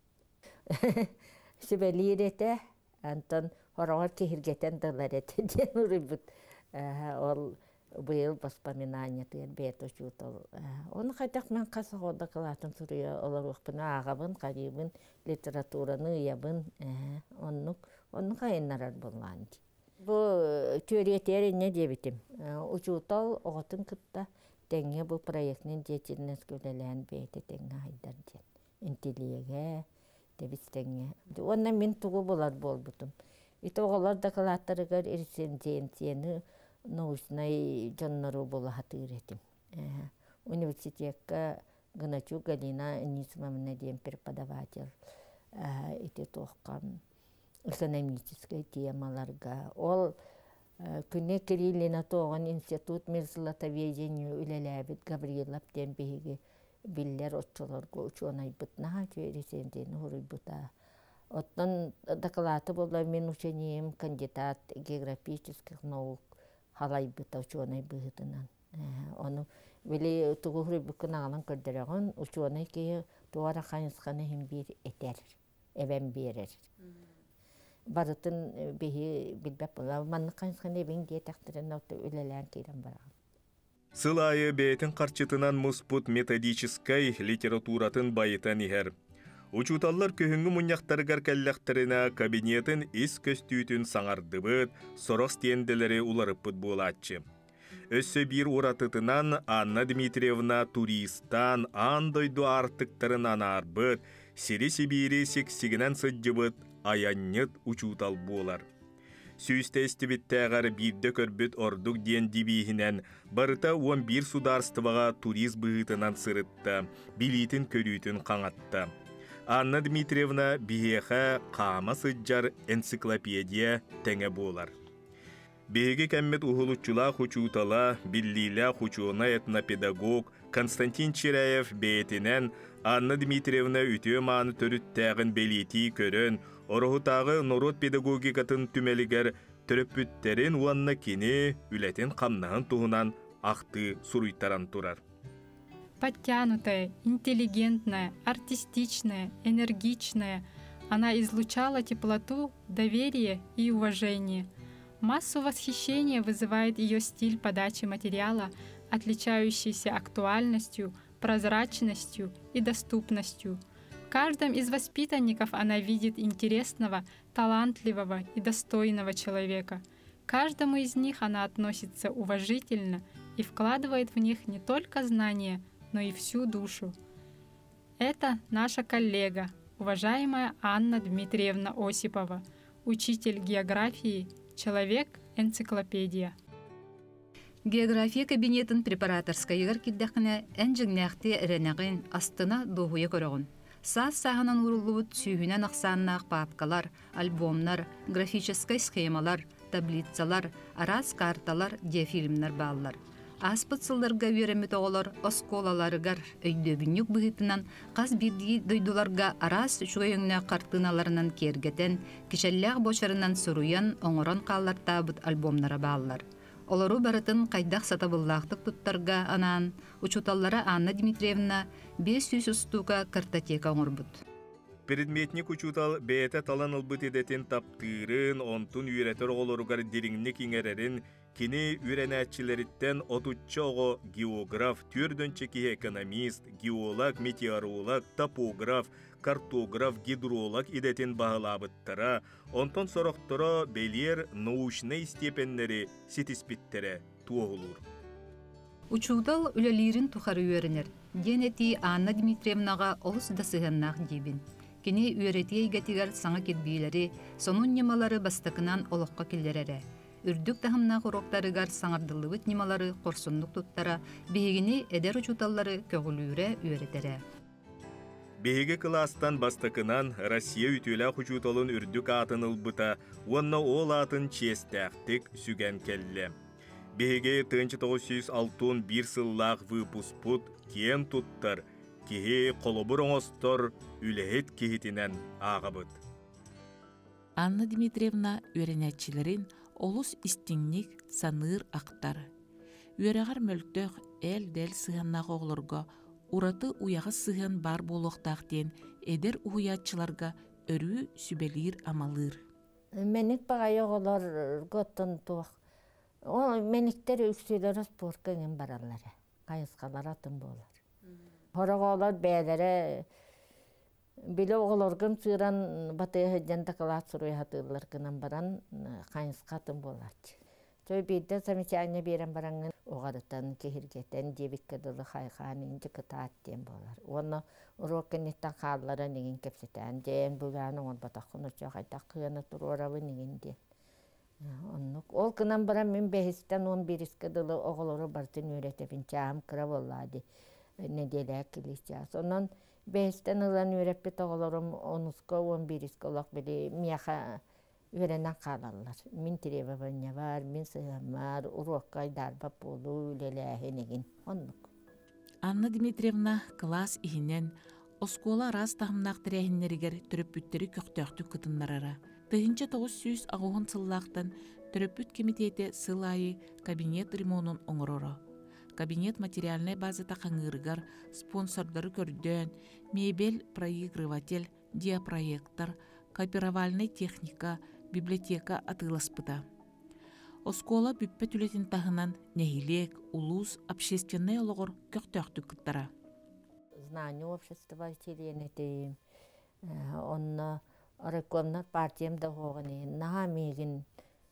Sübelirete anton horar kehirgeten dalarete denuribut. Ol bu yıl воспоминания тыган бето чутол. Оны кайтак мен каса года кылатын сурия олар вакпына агабын, карибын, литератураны ябын, онну кайыннарар болган. Бу теоретер не дебитим. Учутол оготун кытта теңе бу проектнин деятельность көлелен бете теңе хайдар ден. Интеллиге дебистеңе. Онна мен тугу болар болбутум. Итоголар докладтарыгар рецензияны научный жанру бола хатыретим. Университетка Гначу Галина Нисмамна ден преподаватель. Ити тоққан экономической темаларга. Ол күнне Кириллина тоған институт межлатоведению үлеләбит Гаврилов дембеге биллер отчолорго ученый бытна ресенден хуруйбута. Оттан доклады болла мен учением кандидат географических наук халайбыта ученый быгытынан. Оны били тугуры бүкін ағалан көрдіреген ученый кеге туара қайынсқаны химбир етер, эвен берер. Барытын бейі білбәп бола, манны қайынсқаны эвен диетақтырын ауты өлелән кейрен бараған. Сылайы бәйтін қарчытынан мұспут методическай литературатын байытан ихер. Учуталлар көһүнгү муньяқтарыгар кәлләқтарына кабинетін ис көстүйтін саңардыбыт, сорос тиенделері уларыппыт болатчы. Өссө бир уратытынан Анна Дмитриевна туристан андойду артыктарын анарбыт, Сири-Сибири сексигінен сыджыбыт, аяннет учутал болар. Сүйісті estibиттәғар бирді көрбіт ордук ден дибихінен барыта 11 сударстваға турист бұғытынан сырытта, билитін көрүйтін қаңатта. Анна Дмитриевна бихеха қама сыджар энциклопедия тәңе болар. Беги кәммет ухулучула хучутала, биллиля хучуна этнопедагог Константин Чираев бейтінен Анна Дмитриевна үтіе маны төріттәғін белети көрін, орғытағы народ педагогикатын түмелігер түріппүттерін уанна кені үлетін қамнағын туғынан ақты суруйтаран турар. Подтянутая, интеллигентная, артистичная, энергичная, она излучала теплоту, доверие и уважение. Массу восхищения вызывает ее стиль подачи материала, отличающийся актуальностью, прозрачностью и доступностью. В каждом из воспитанников она видит интересного, талантливого и достойного человека. К каждому из них она относится уважительно и вкладывает в них не только знания, но и всю душу. Это наша коллега, уважаемая Анна Дмитриевна Осипова, учитель географии, человек-энциклопедия. География кабинетін препараторскайығыр киддәқіне әнжігнәқті әренәғін астына доғуя көріғын. Саас сағынан ұрылуыт сүйінен ақсаннақ папкалар, альбомнар, графическай схемалар, таблицалар, арас карталар, диафильмнар баллар. Аспыт сылдарға веремет оғылар, осколаларығар өйдөбінюк бұғытынан қаз бірдей дойдуларға арас шуғайыңна қартыналарынан кергетен, кишәлләғ бошарынан сұруян оңыран қалар табыт альбомнара баллар. Олару барытын қайдақ сатабыллақтық тұттарға анан, учуталлара Анна Дмитриевна 500 стука картотека оңырбыт. Предметник учутал бәйті талан ылбыт едетін таптырын, онтун үйретер оғылырғар деріңнік еңерерін, кені үйренәтчілеріттен отучча оғы географ, түрдөнчеки экономист, геолог, метеоролог, топограф, картограф, гидролог идетін бағылабыттара, онтон сорақтыра белер научный степеннері сетиспиттері туғылыр. Учудал үлелерін тұқары үйерінер. Денети Анна Дмитриевнаға олыс да сығаннақ дейбін. Кені үйеретей гетигер саңа кетбейлері, сонун немалары бастықынан олыққа келдерері. Үрдік тахымнақ уроктарыгар саңардылыбыт немалары қорсындық тұттара, бейгіні әдер учуталлары көгілүүрі үйеретері. Беги кластан бастықынан Россия ütülä хучуталын үрдік атын ылбыта, онна ол атын честәқтік сүген келі. Беги 1961 сыллақ выпуспут кен туттар, кеге қолыбыр оңостор үләхет кехетінен ағабыт. Анна Дмитриевна үйренәтчілерін олус истинник саныр ақтар. Үйрәғар мөлктөк әл-дәл сығаннақ оғылырға, ураты уяғы сыған бар болуқтақтен әдер уятчыларға өрі сүбелер амалыр. Менік бағай оғылар ғоттын туақ. Меніктер үксейлері спортканген баралары. Қайысқалар атын болар. Хорық оғылар бәлері білі оғыларғын сыран батығы жәнді қылат сұрой хатылар кынан баран қайысқа атын болар. Той бейді замечания берен бараңын оғарытан, кехіргетен, дебіккеділі қайқанын жықыта аттен болар. Оны уроккенеттен қалылары неген кепсетен, ден бұғаны он батақын ұча қайтақ қияны тұр оралы негенде. Ол кынан баран мен бәхістен 11-кеділі оғылары бартын үйретепін чағым кіра болады. Неделі әкілістя. Сонын бәхістен ұлан үйретпет оғыларым 10-11-кі олақ білі мияқа Ürenен kalallar. Min tirebe banya var, min sığamar, urokkay darba polu, lelehenegin. Onluk. Анна Дмитриевна класс иһинен оскола раз тахымнақ тірәһиннерігер түріппүттері көқтөқтү кытыннарара. Тыһынча 900 ағуғын сыллақтан түріппүт комитеті сылайы кабинет ремонын оңырора. Кабинет материальная базата қаңыргар, спонсордары көрден, мебель проигрыватель, диапроектор, копировальный техника, библиотека атыласпыта. Оскола бүппе түлетін тахынан нәхилек, улус, общественный олығыр көқтөқтү кыттара. Знание общества теленетейм. Он рекомнар партиям да хоғыны. Наға мегін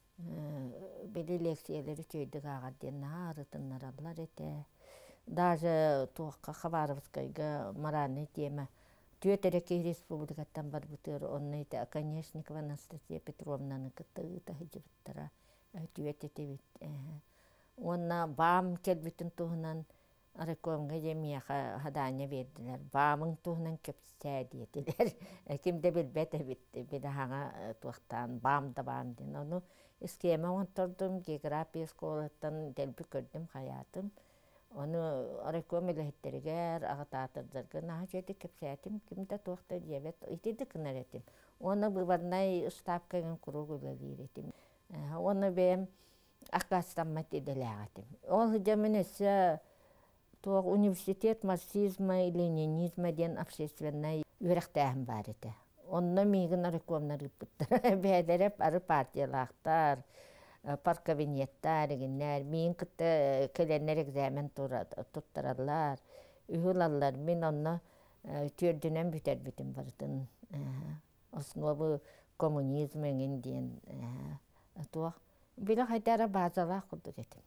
бәді лекциялері түйдік ағаден наға арытыннар алар еті. Даже туаққа Хабаровскайға мараны тема. Түйетереке республикаттан бар бұтыр. Оны еті Конечникова Анастасия Петровнаны кытты жібіттара. Түйетете бит. Онна бам келбітін туғынан рекомға жемияға хадanya берділер. Бамың туғынан көпсә дейділер. Кімді білбәті бітті. Білі хаңа туақтан бам да бам дейін. Оны схема онтырдым, география сколаттан дәлбі көрдім хаятым. Оны реком елеттерігер, ағытатырдырғы наға жөйді көпсәтім. Кімді туақта дебет, итеді кінар етім. Оны бұлбарнай ұстапкаген құру көлі етім. Оны бәйім аққастанмат еделі ағатым. Ол жамынесі туақ университет марксизма и ленинизма ден общественный үйректәхім бар еді. Онна мейгін рекомнар үппіттір. Бәдереп ары партиялақтар, паркабинеттар, егінлер, мейін күтті кәленер экзамен тұттыралар, үйілалар. Мен онна түрдінен бүтер бітім бардың. Основы коммунизм еңін ден туақ. Білі қайтара базалақ құлдыр етім.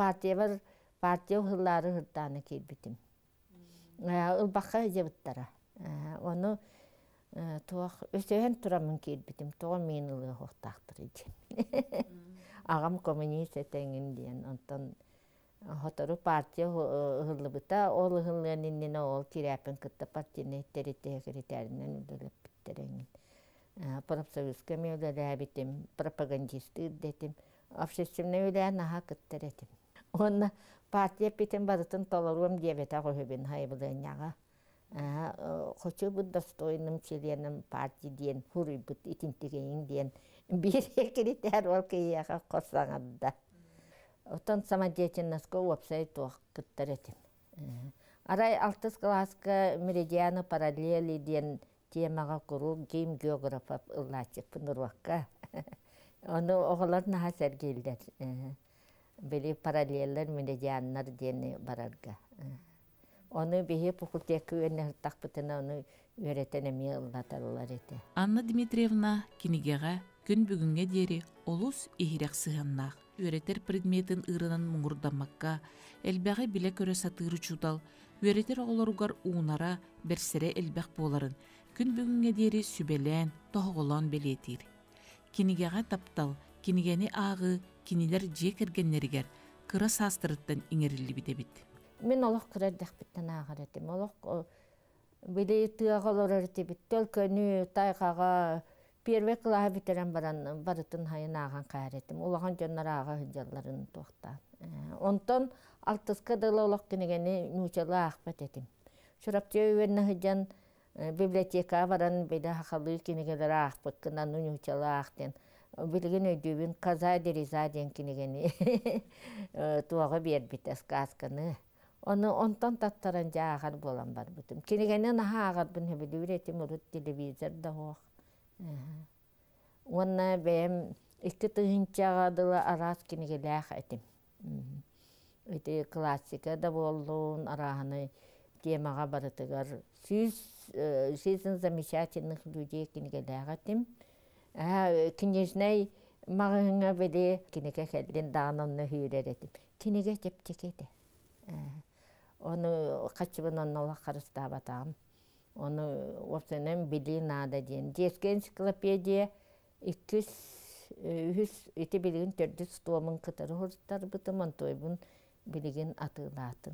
Партия ұғылары ғырданы кел бітім. Ұлбаққа жебіттара. Оны туақ өсөйен тұрамын кел бітім. Туға мен ұлы қоқтақтыр еді. Ағам коммунист етеңін дейін. Онтан хотору партия ұғылы бұта. Ол ұғылығынен ол тирәпін күтті партияны еттері-тәкірі-тәрінен үліліп біттереңін. Профсоюзка мейлі бітім, пропагандисты үддетім. Общественный үлән аға күттір етім. Оны партия бітім барытын толаруым дебета қойбен хайбылын яға. Хочу быть достойным членом партии ден, хуры быть итинтегейін ден. Берекеритер ол кейяға қосаңадда. Отан самодеятельностьқа веб-сайт оқ күттір етім. Арай 6 класска меридианы параллели ден темаға құру гейм географа ұллачық пұнырваққа. Оны оғылар наға сәргелдер. Бели параллеллер меридианнар дені барарға. Оны бейі пұқылтекі өне ғыртақ бұтына оны өретенеме ұллатарылар еті. Анна Дмитриевна кинигеға күн бүгінге дері олус ихирек сығаннақ. Өретер предметін ұрынан мұңырдамаққа, әлбәғі біле көрі сатыры чудал, өретер оғыларуғар уынара берсере әлбәқ боларын, күн бүгінге дері сүбелен, тоғылан белетір. Кинигеға таптал, кинигені ағы, кинилер жек ергеннергер, кыра састырыттан иңерілі біте біт. Мен олық күрәддәқ біттен ағыр етім. Олық біле тұяғылыр әрті біт. Төлкөні, тайқаға, перве қылаға бітерен барытын хайын аған қайыр етім. Олаған жонлар аға хыджаларын тоқтан. Онтон алтысқа дылы олық кенегені нучалы ақпат етім. Шұрапте өйені хыджан библиотека баран бейді хақалы кенегелер ақпат кынан нучалы ақтен. Білген өйдебін қаза дериза ден кенегені туаға бер бітес қасқаны. Оны онтан таттаран жа ағар болан бар бұтым. Кенегенен аға ағар бұн хөбілі үретім ұрыт телевизор да оқ. Оны бәйім 2 тұғынчағадылы арас кенегелі ақ әтім. Өте классика да болуын арағаны темаға барытығар. Жизнь замечательных людей кенегелі ақ әтім. Кенежнай мағыңа бәле кенеге кәлден дағанымны хүйрер әтім. Кенеге жептекеді. Оны қачыбын оннала қарыста батағым. Оны опсенен білі нада дейін. Дескі энциклопедия 200 еті білігін 400 стуамын қытары ғырыстар бұтым, онтойбын білігін атылатын.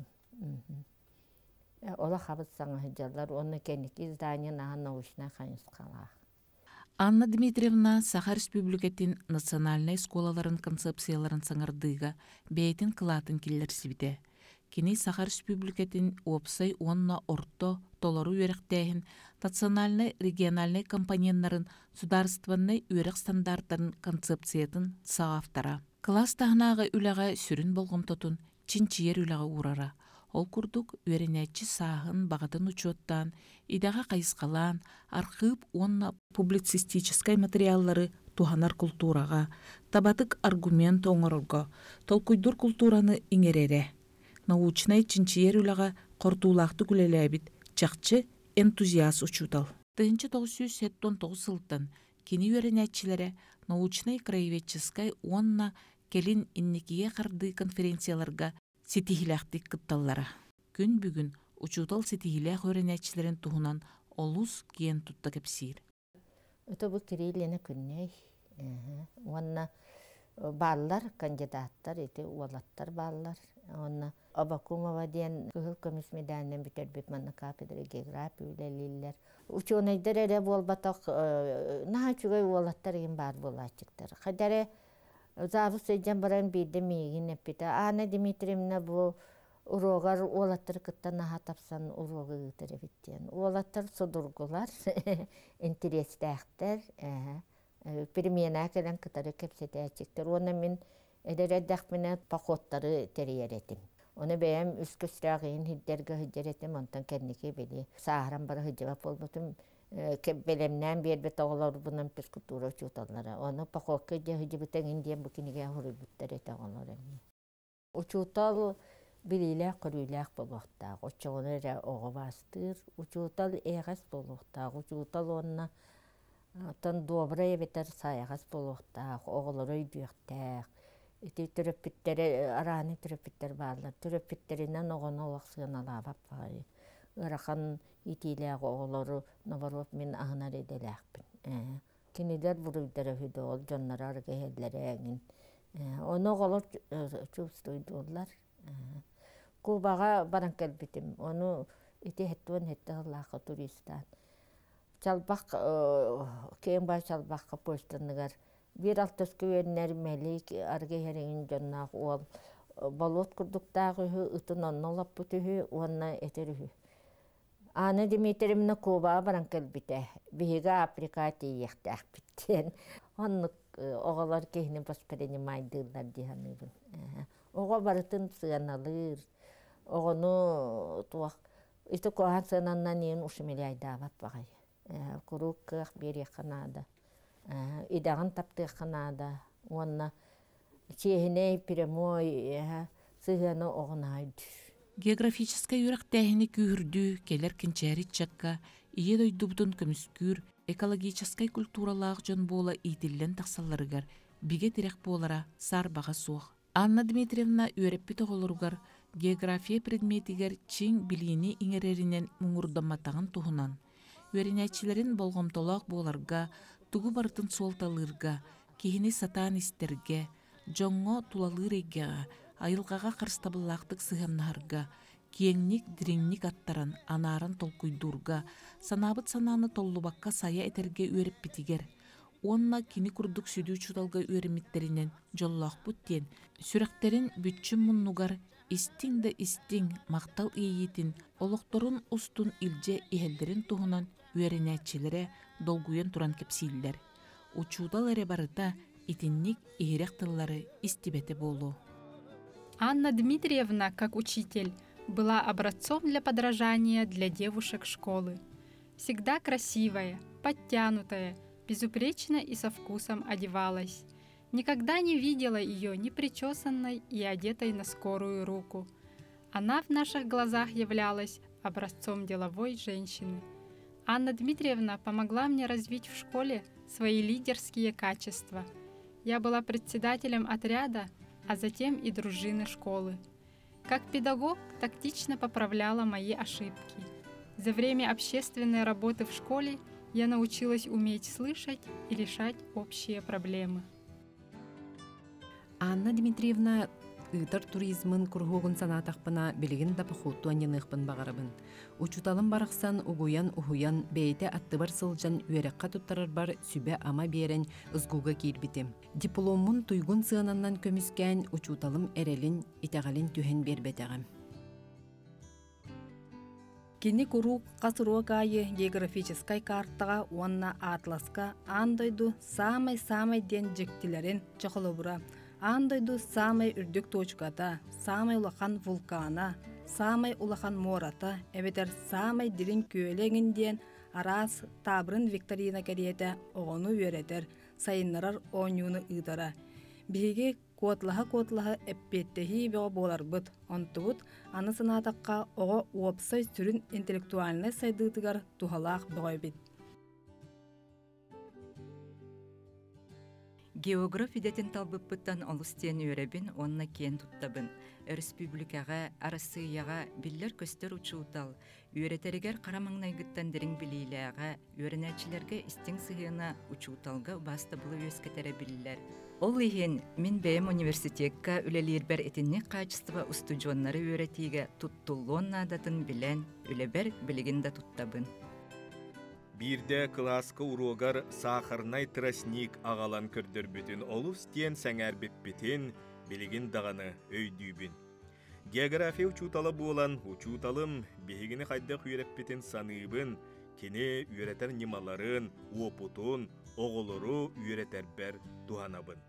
Ола қабыт саңа хыджалар, оны кәнекі издания наға научна қайыныз қалақ. Анна Дмитриевна Саха Республикатын национальный школаларын концепцияларын саңардыга бәйтін кылатын келерсибіде. Кини Саха Республикатын опсай онна орто толору үйректәйін национальный региональный компанияларын сударстванный үйрек стандарттарын концепциятын сағафтара. Класс тағынағы үліға сүрін болғым тотын чинчиер үліға урара. Ол күрдік үйренәтчі сағын бағытын учеттан, идаға қайысқалан, архив онна публицистическай материаллары туханар культураға, табатык аргумент оңырылға, толкуйдур культураны иңерере. Научнай чинчиер үліға қортулақты күлеләбіт, чақчы энтузиаст учутал. 1979 сылттан кені үйренәтчілері научнай краеведческай онна келин инникие қарды конференцияларға сетихиләқтік кытталлара. Күн бүгін учутал сетихиләқ өренәтчілерін туғынан олус кен тұтта кепсир. Это бұл керейлені күнней. Онна баллар, кандидаттар, олаттар баллар. Онна Абакумова ден күхіл көміс меданнен бітер бет манна кафедра география үлелілер. Ученайдар әрі болбатақ, наға чүгай олаттар ең бар болачықтар. Қадары Забы сөйден баран бейді мейгін әппеті. Ана Дмитриевна бұл ұроғар олаттар күтті наға тапсан ұроғы ғытыр әбеттен. Олаттар сұдырғылар, интерестәқтер, перемена кәлін күтары кәпсеті әчектер. Оны мен әдәрәддәқ мені пақоттары тәрейер етім. Оны бәйім үскөсірағын хиддергі хиддер етім, онтан кәдінеке бәлі. Сағыран бары хиддева болбытым. Белемнен бербет оғылар бұнан перскультура учуталары. Оны пақоқы де хыжыбытан индиен бұкінеге хұрыбыттар ете оғылар. Учутал біліләк құрыләк болуқтақ. Учуғылар оғы бастыр. Учутал еғас болуқтақ. Учутал онына тон добра ебетер сайғас болуқтақ. Оғылар өйдіқтақ. Араны түріпіттер бағылар. Түріпіттерінен оғыны оғысығын алабап бағай. Ырахан итиләғ оғылары наворот мен ағынар еделәқпін. Кенедер бұрыйдары хүді ол жонлары арғы әділері әңін. Оны оғылар чүстойды олар. Кубаға баран кәлбітім. Оны ити әттуан әтті ғылақы туристан. Чалбақ, кейін бай чалбаққа поштанығар. Bir altız köyенler мәлік арғы әріңін жоннақ ол болот күрдіктағы ұтын оннолап бұтығы, онна әтері. Ана Дмитриевна Куба баран кәлбіті. Бігі Африка тейектәк біттен. Онны оғалар кейінің баспарені майдылар дейханығын. Оға барытын сығаналыр. Оғыны туақ. Иті коған сығананнан ең ұшымелі айдабат бағай. Күрік қық бері қанады. Идағын тапты қанады. Онна чехіне піремой сығаны оғын айды. Географическай үрәқтәхіні күйірді келер кенчәрі чакка, ие дойдубдun көміскүр, экологическай культуралағы жон бола итілден тақсаларығар, биге тирек болара сар баға суық. Анна Дмитриевна үйреппі тоғылырғар, география предметігер чиң біліні иңерерінен мұңырдаматағын туғынан. Үйренәтчілерін болғымтолақ боларға, туғы бартын солталырға, кейіні сатан істерге, жоңға тулалыр егеға, айылғаға қарстабыллақтық сығымнарға, киеңник, диреңник аттаран, анарын толкуйдурға, санабыт сананы толлубаққа сая әтерге өріп бітігер. Онна кені күрдік сүді чудалға өріміттерінен жоллақ бұттен, сүректерін бүтчін мұннуғар, истин да истин, мақтал иетін, олықтырын ұстын илже ихелдерін туғынан өрінәтчілері долгуен туран кепсилдер. Учудал әрі барыта, итинник ихирек тыллары истибеті болу. Анна Дмитриевна, как учитель, была образцом для подражания для девушек школы. Всегда красивая, подтянутая, безупречно и со вкусом одевалась. Никогда не видела ее непричесанной и одетой на скорую руку. Она в наших глазах являлась образцом деловой женщины. Анна Дмитриевна помогла мне развить в школе свои лидерские качества. Я была председателем отряда, а затем и дружины школы. Как педагог тактично поправляла мои ошибки. За время общественной работы в школе я научилась уметь слышать и решать общие проблемы. Анна Дмитриевна ытар туризмын кургугун санаатахпына билигин да похутту аньяныхпын багарабын. Учуталым барахсан угуян ухуян бейте аттыбар сылжан үерекка туттарар бар сүбе ама берен ызгуга кирбитим. Дипломун туйгун сыананнан көмүскән учуталым эрелин итегалин түһен бербетегем. Кини куру касуруакайы географическай картага уанна атласка андойду самай ден жектилерин чохолобура, андойду самай үрдүк точката, самай улахан вулкана, самай улахан мората, эбетер самай дирин көөлеңин ден арас табрын викторина кериете оғону өретер, сайыннарар оңюны ыдара. Биге котлаха эппеттехи бео болар быт, онтубут аны сынатаққа оға уопсай сүрін интеллектуальный сайдыдыгар тухалақ беой бит. Географ идетін талбыппыттан олыстен өребін онна кен туттабын. Республикаға, арасыяға биллер көстер учуутал, үйретерігер қарамаңнайгыттан дерін білейліға, үйренәчілерге істің сығына учууталға басты бұлы өскетере білілер. Ол ехен мен бәйім университетка үлелербер етінне қачыстыва устуджоннары үйретіге туттулуын адатын білен, үлебер білігінді туттабын. Бирде класска урогар сахарнай тростник ағалан көрдір бүтін олустен сәңәр бітпетін білігін дағаны өйдүйбін. География учуталы болан учуталым бігіні қайдақ үйреппетін саныбын, кене үйретер немаларын, опутун, оғылыру үйретер бәр туғанабын.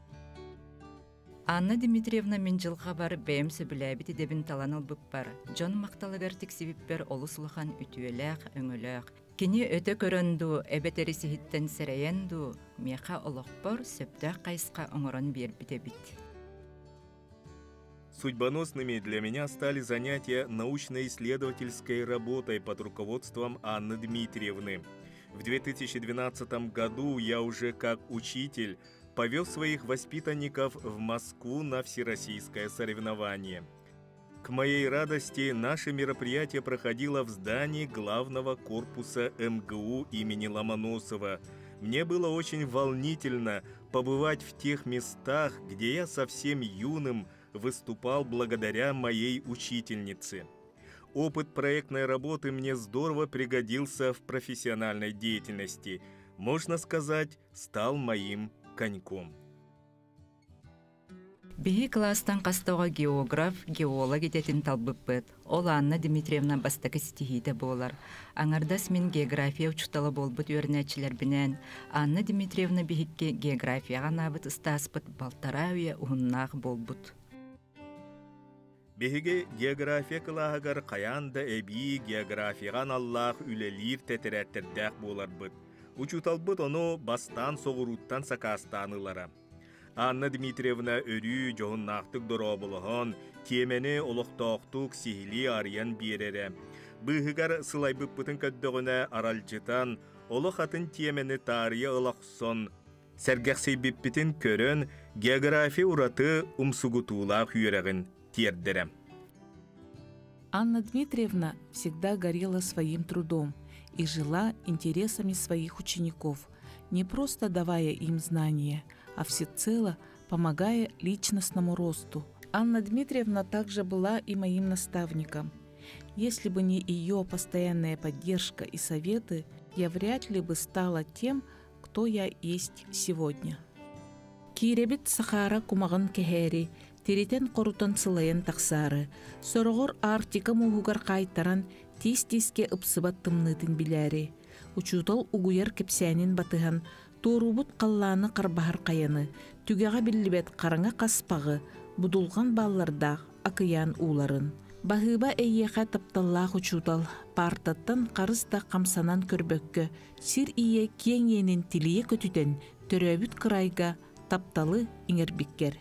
Анна Дмитриевна мен жылға бар бәйімсі біләбіті дебін таланыл бұп бар. Жон мақталығар тексебіппер олысылыған үтуеләқ, өңіләқ. Кені өті көрінду, әбетері сихіттен сірәйенду, меқа олықпар сөптәқ қайсқа оңырын бербіте біт. Судьбоносными для меня стали занятия научно-исследовательской работой под руководством Анны Дмитриевны. В 2012 году я уже как учитель повел своих воспитанников в Москву на всероссийское соревнование. К моей радости, наше мероприятие проходило в здании главного корпуса МГУ имени Ломоносова. Мне было очень волнительно побывать в тех местах, где я совсем юным выступал благодаря моей учительнице. Опыт проектной работы мне здорово пригодился в профессиональной деятельности. Можно сказать, стал моим коньком. Биһи класстан қастауға географ, геолог ететін талбыппыт. Ол Анна Дмитриевна бастакы стихиде болар. Аңардас мен география учуталы болбыт өрнәчілер бінен. Анна Дмитриевна биһикке географияға набыт ыстаспыт балтара үйе ұғыннақ болбыт. Биһиге география кылағығар қаянда әбі географияған Аллах үлелер тәтірәттердәк болар бұд. Учуталбыт оны бастан соғыруттан сақастанылара. Анна Дмитриевна өрі жоғыннақтық дұробылығын, темені олықтақтық сихили ариян берері. Бұғығар сылайбыппытын көддіғіне аралжытан, олық атын темені тария ылақсон, сәргәқсейбіппітін көрін география ураты умсугутулақ үйерігін тердірі. Анна Дмитриевна всегда горела своим трудом и жила интересами своих учеников, не просто давая им знания, а всецело помогая личностному росту. Анна Дмитриевна также была и моим наставником. Если бы не ее постоянная поддержка и советы, я вряд ли бы стала тем, кто я есть сегодня. Киребит сахара кумаган кехери, теритен корутан сылайын тақсары, сорогор Арктика мугугар қайтаран тис-тиске ыпсыбат тымнытын биләри. Учутал угуяр кепсәнин батыған, Торубут қалланы қарбахар қаяны, түгеға білібет қараңа қаспағы, бұдылған балларда акыян уларын. Бағыба әйеға тапталлақ учутал, партаттан қарыста қамсанан көрбөккі, сир ие кеңенін тилие көтүтен, төрөбіт қырайға тапталы иңербіккер.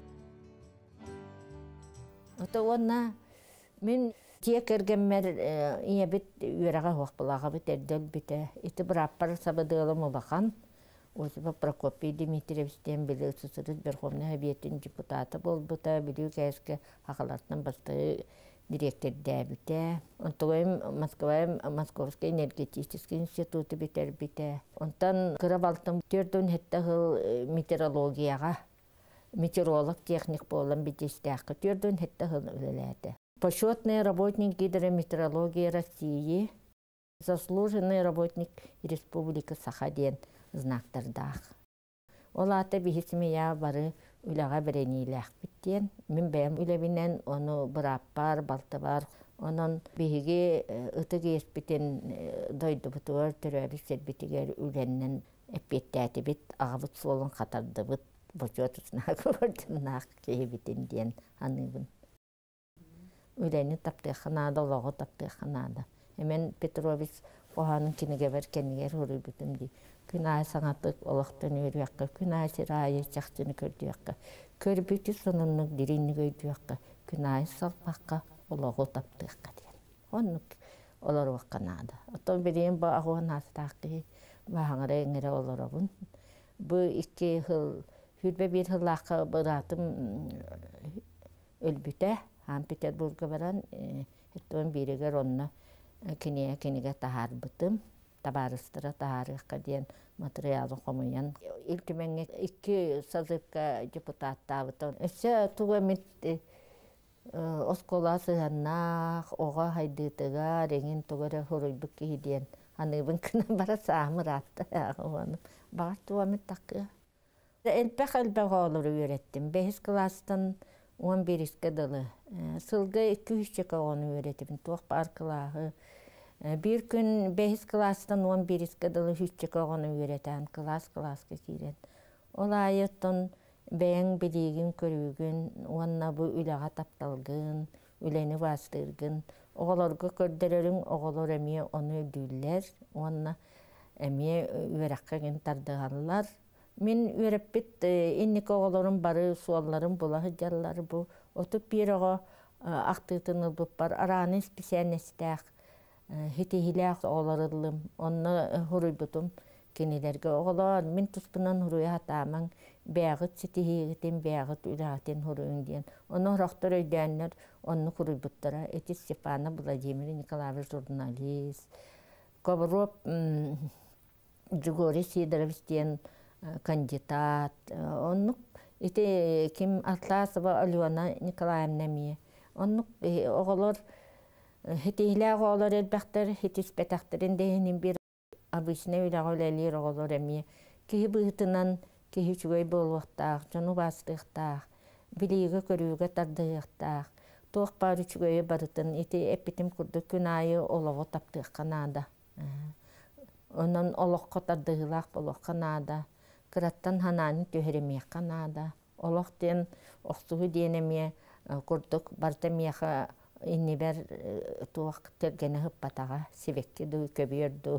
Онна мен тек әргенмер иебіт үйераға хоқпылаға біт әрдел біті. Еті бір аппар сабыдығылым олақан. Осыпа Прокопий Дмитриевстен білі сұсырыз Верховный Объединенный депутаты бол бұта, білі кәскі ақылартынан басты директор дәбіті. Онтығайым Московский энергетический институты бітер біті. Онтан қырап алтын төрдің хетті ғыл метеорологияға метеоролог, техник болан битестяқы түрден хетті хыл үлеләді. Почетный работник гидрометеорологии России, заслуженный работник Республики Саха-ден знактардақ. Ол аты бихисмея бары үләға біренейләқ біттен. Мен бәм үләбінен оны бұраппар, балты бар. Onun bihigi ıtık espiten doydu butuvar törəbi serbitiger ülenden epittəti bit ağabıt solun qatardı bit boçotusuna gördünaq kehibiten diyen hanıbın. Üleni taptı xanada, olağı taptı xanada. Hemen Petrovic ohanın kinige ver keniger huru bitim di. Günay sanatlık olaqtan örüyaqqa, günay sirayı çaqçını kördüyaqqa. Körbütü sonunluk dirini göydüyaqqa, günay salpaqqa. Olağı taptıqqa diyen. Onluk olar vaqqanada. Oton biriyim bu ağuan hastaqı bahangara engere olarabın. Bu 2 yıl, hürbe 1 yıllaqı bıratım ölbüte. Han Peterburg'a varan etton biriger onna kinige tahar bıtım. Tabarıstıra taharıqqa diyen materialı qomuyan. İltimenge 2 sazıqqa deputatta bıtım. Ese tuğa mit Oskola sığannaq, oğa haydıtıga, rengin tuğara huruybuq kehidyen. Hanıbın kına bara sağımır attı. Bağır tuğamit taqqı. Elbək olur öğrettim. 5 klastan 11 iskadılı. Sılga 2-3 çeka onu öğrettim. Tuğ bar kılağı. Bir gün 5 klastan 11 iskadılı 3 çeka onu öğreten. Klas kekiren. Olayıttın Bäň biligin körügün, onna bu ülaga taptalgın, üleni bastırgın. Oğalarga kördelerin, oğalar emiye onu ödüller, onna emiye üverakka gen tardığanlar. Min üverepbit, innik oğaların barı, sualların bulağı jalları bu. Otup bir oğa aqtıtın ılbıp bar, aranı ispisiyanestaq, hitihilaq oğalarılım, onna huruybutum. Kenilerge oğlar, min tuspunan huruya hataman, bäğit sitihigitin, bäğit ülahatin huruyun diyen. Onu huraqtar öydänler, onu huruybuttara. Eti Stepana Vladimir Nikolaevich jurnalist. Kovrop, Grigoriy Sidorovich diyen kandidat. Onu eti kim Atlasova Alyona Nikolaevna miye. Onu oğlar, hitihilaq oğlar elbäqtar, hitispetaqtarin deyinin bir Обычно үләгөләлер оғылыр әме. Кеһи быһытынан кеһи чүгөй болуқтақ, жону бастықтақ, билигі көрүүгө тардығықтақ. Тоқ бары чүгөйі барытын, ити эппетім күрді күн айы олығы таптық қанада. Онан олыққа тардығылақ болуқ қанада. Кыраттан хананы төхеремек қанада. Олықтен оқтығы денеме күрдік бартамеға иннибер туақ тергені хыппатаға себекке ду көберду.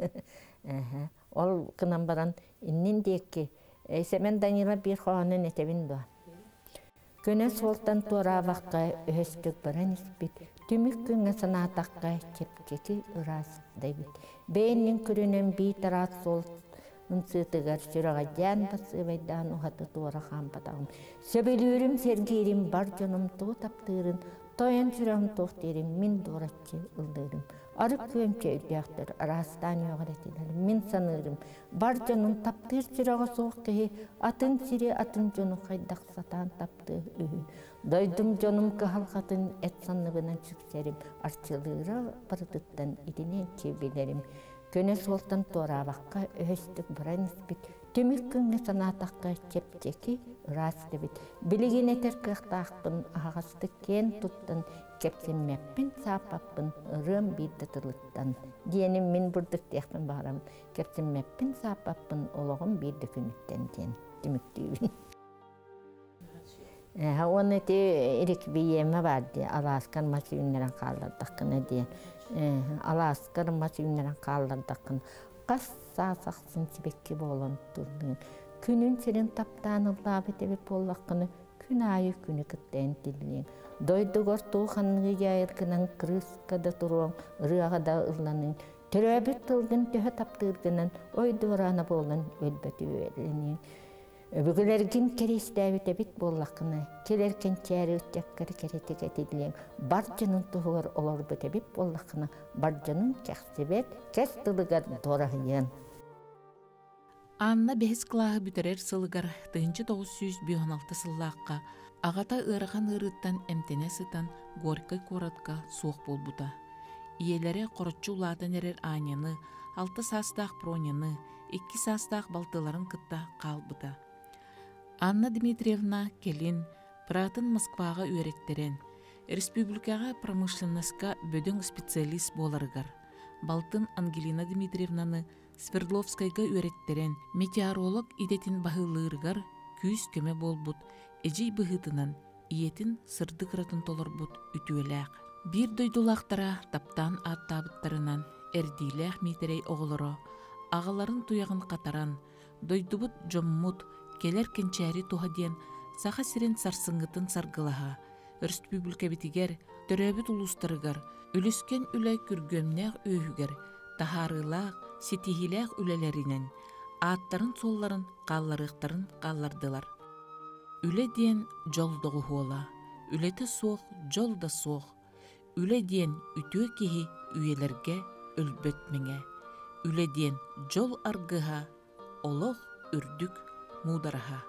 Ол кынан баран иннин декки. Семен Данила bir хоанын этебин дуа. Көне солтан туара баққа өстік баран іспет. Түмік күнге санатаққа чепкеки ұрас дайбет. Бейіннің күрінен бей тарат сол Үнсетігер сүріға дән басы байдан ұғаты туара қампатағым. Сөбелерім сергерім бар жоным тұғы таптырын, тойын жүрім тоқтерім, мен доратчы ұлдырым. Арық көмче үлдіяқтыр, арастан өғіретілер, мен санырым. Бар жоным таптыр сүріға соқ кеге, атын сире атын жону қайдақ сатан тапты үйі. Дойдым жоным кығалқатын әт санығынан сүксерім, арчылыра барытыттан идінен чебелерім. Көне солтан туарабаққа өстік бұран іспет, төмік күнге санатаққа чепчеки ұрас дебет. Білеген етер қықтақпын, ағасты кен тұттын, кепсенмеппін, сапаппын, ұрым бейді тұлыттан. Дейінім мен бұрдық деқпін бағарам, кепсенмеппін, сапаппын, олығым бейді күніттен дейін, түміктейбін. Оны те ерек бейеме барды, Аласкан масүйінлерін қалдырдаққына дейін. Аласкар масүйінлерін қалдырдаққын. Қас сасақсын себекке болын тұрдың. Күнін сірін таптан ұллабы тәбіп болаққыны күн айы күні күттен тілден. Дойды ғорту қанығы яйырғынан крыскада тұруан, ұрағада ұлланын. Түрәбі тұлғын төхі таптырғынан ойды ұраны болын өлбәті өйленен. Бүгілерген керестәбі тәбіт болаққыны, келеркен чәрі үттәккір керетек әтеділен, бар жының тұғыр олар бөтәбіт болаққыны, бар жының кәқсібет, кәс тұлығар дорағыйын. Анна бэхис клааһы бүтерер сылыгар 1996 сыллааққа ағата ырыған ырыттан эмтене сытан Горькой коротка суох болбута. Иелері қоротчу улаатан эрер Аняны, 6 састаақ Проняны, 2 састаақ балтыларын кытта қалбыта. Анна Дмитриевна келин Пратын Москваға үйреттерен, республикаға промышленностька бөдөң специалист боларыгар. Балтын Ангелина Дмитриевнаны Свердловскайга үйреттерен, метеоролог идетин бахылырыгар күйіс көме болбут, эжей быхытынан иетин сырды кыратын толорбут үтүеләк. Бир дойдулақтара таптан аттабыттарынан эрдиләк митерей оғылыро, ағаларын туяғын қатаран, дойдубут жоммут, келер кенчәри туһадиен саха сирен сарсыңгытын саргылаха, республика битигер, төрөбүт улустарыгар, үліскен үләй күргөмнәк өйгер, тахарылақ, сетихиләк үлелеринен, аттарын солларын, қалларықтарын қаллардылар. Үле диен жол доғы хуола, үлеті соқ, жол да соқ, үле диен үтө кихи үйелерге өлбөт меңе, үле диен жол аргыха, олық үрдік мудараха.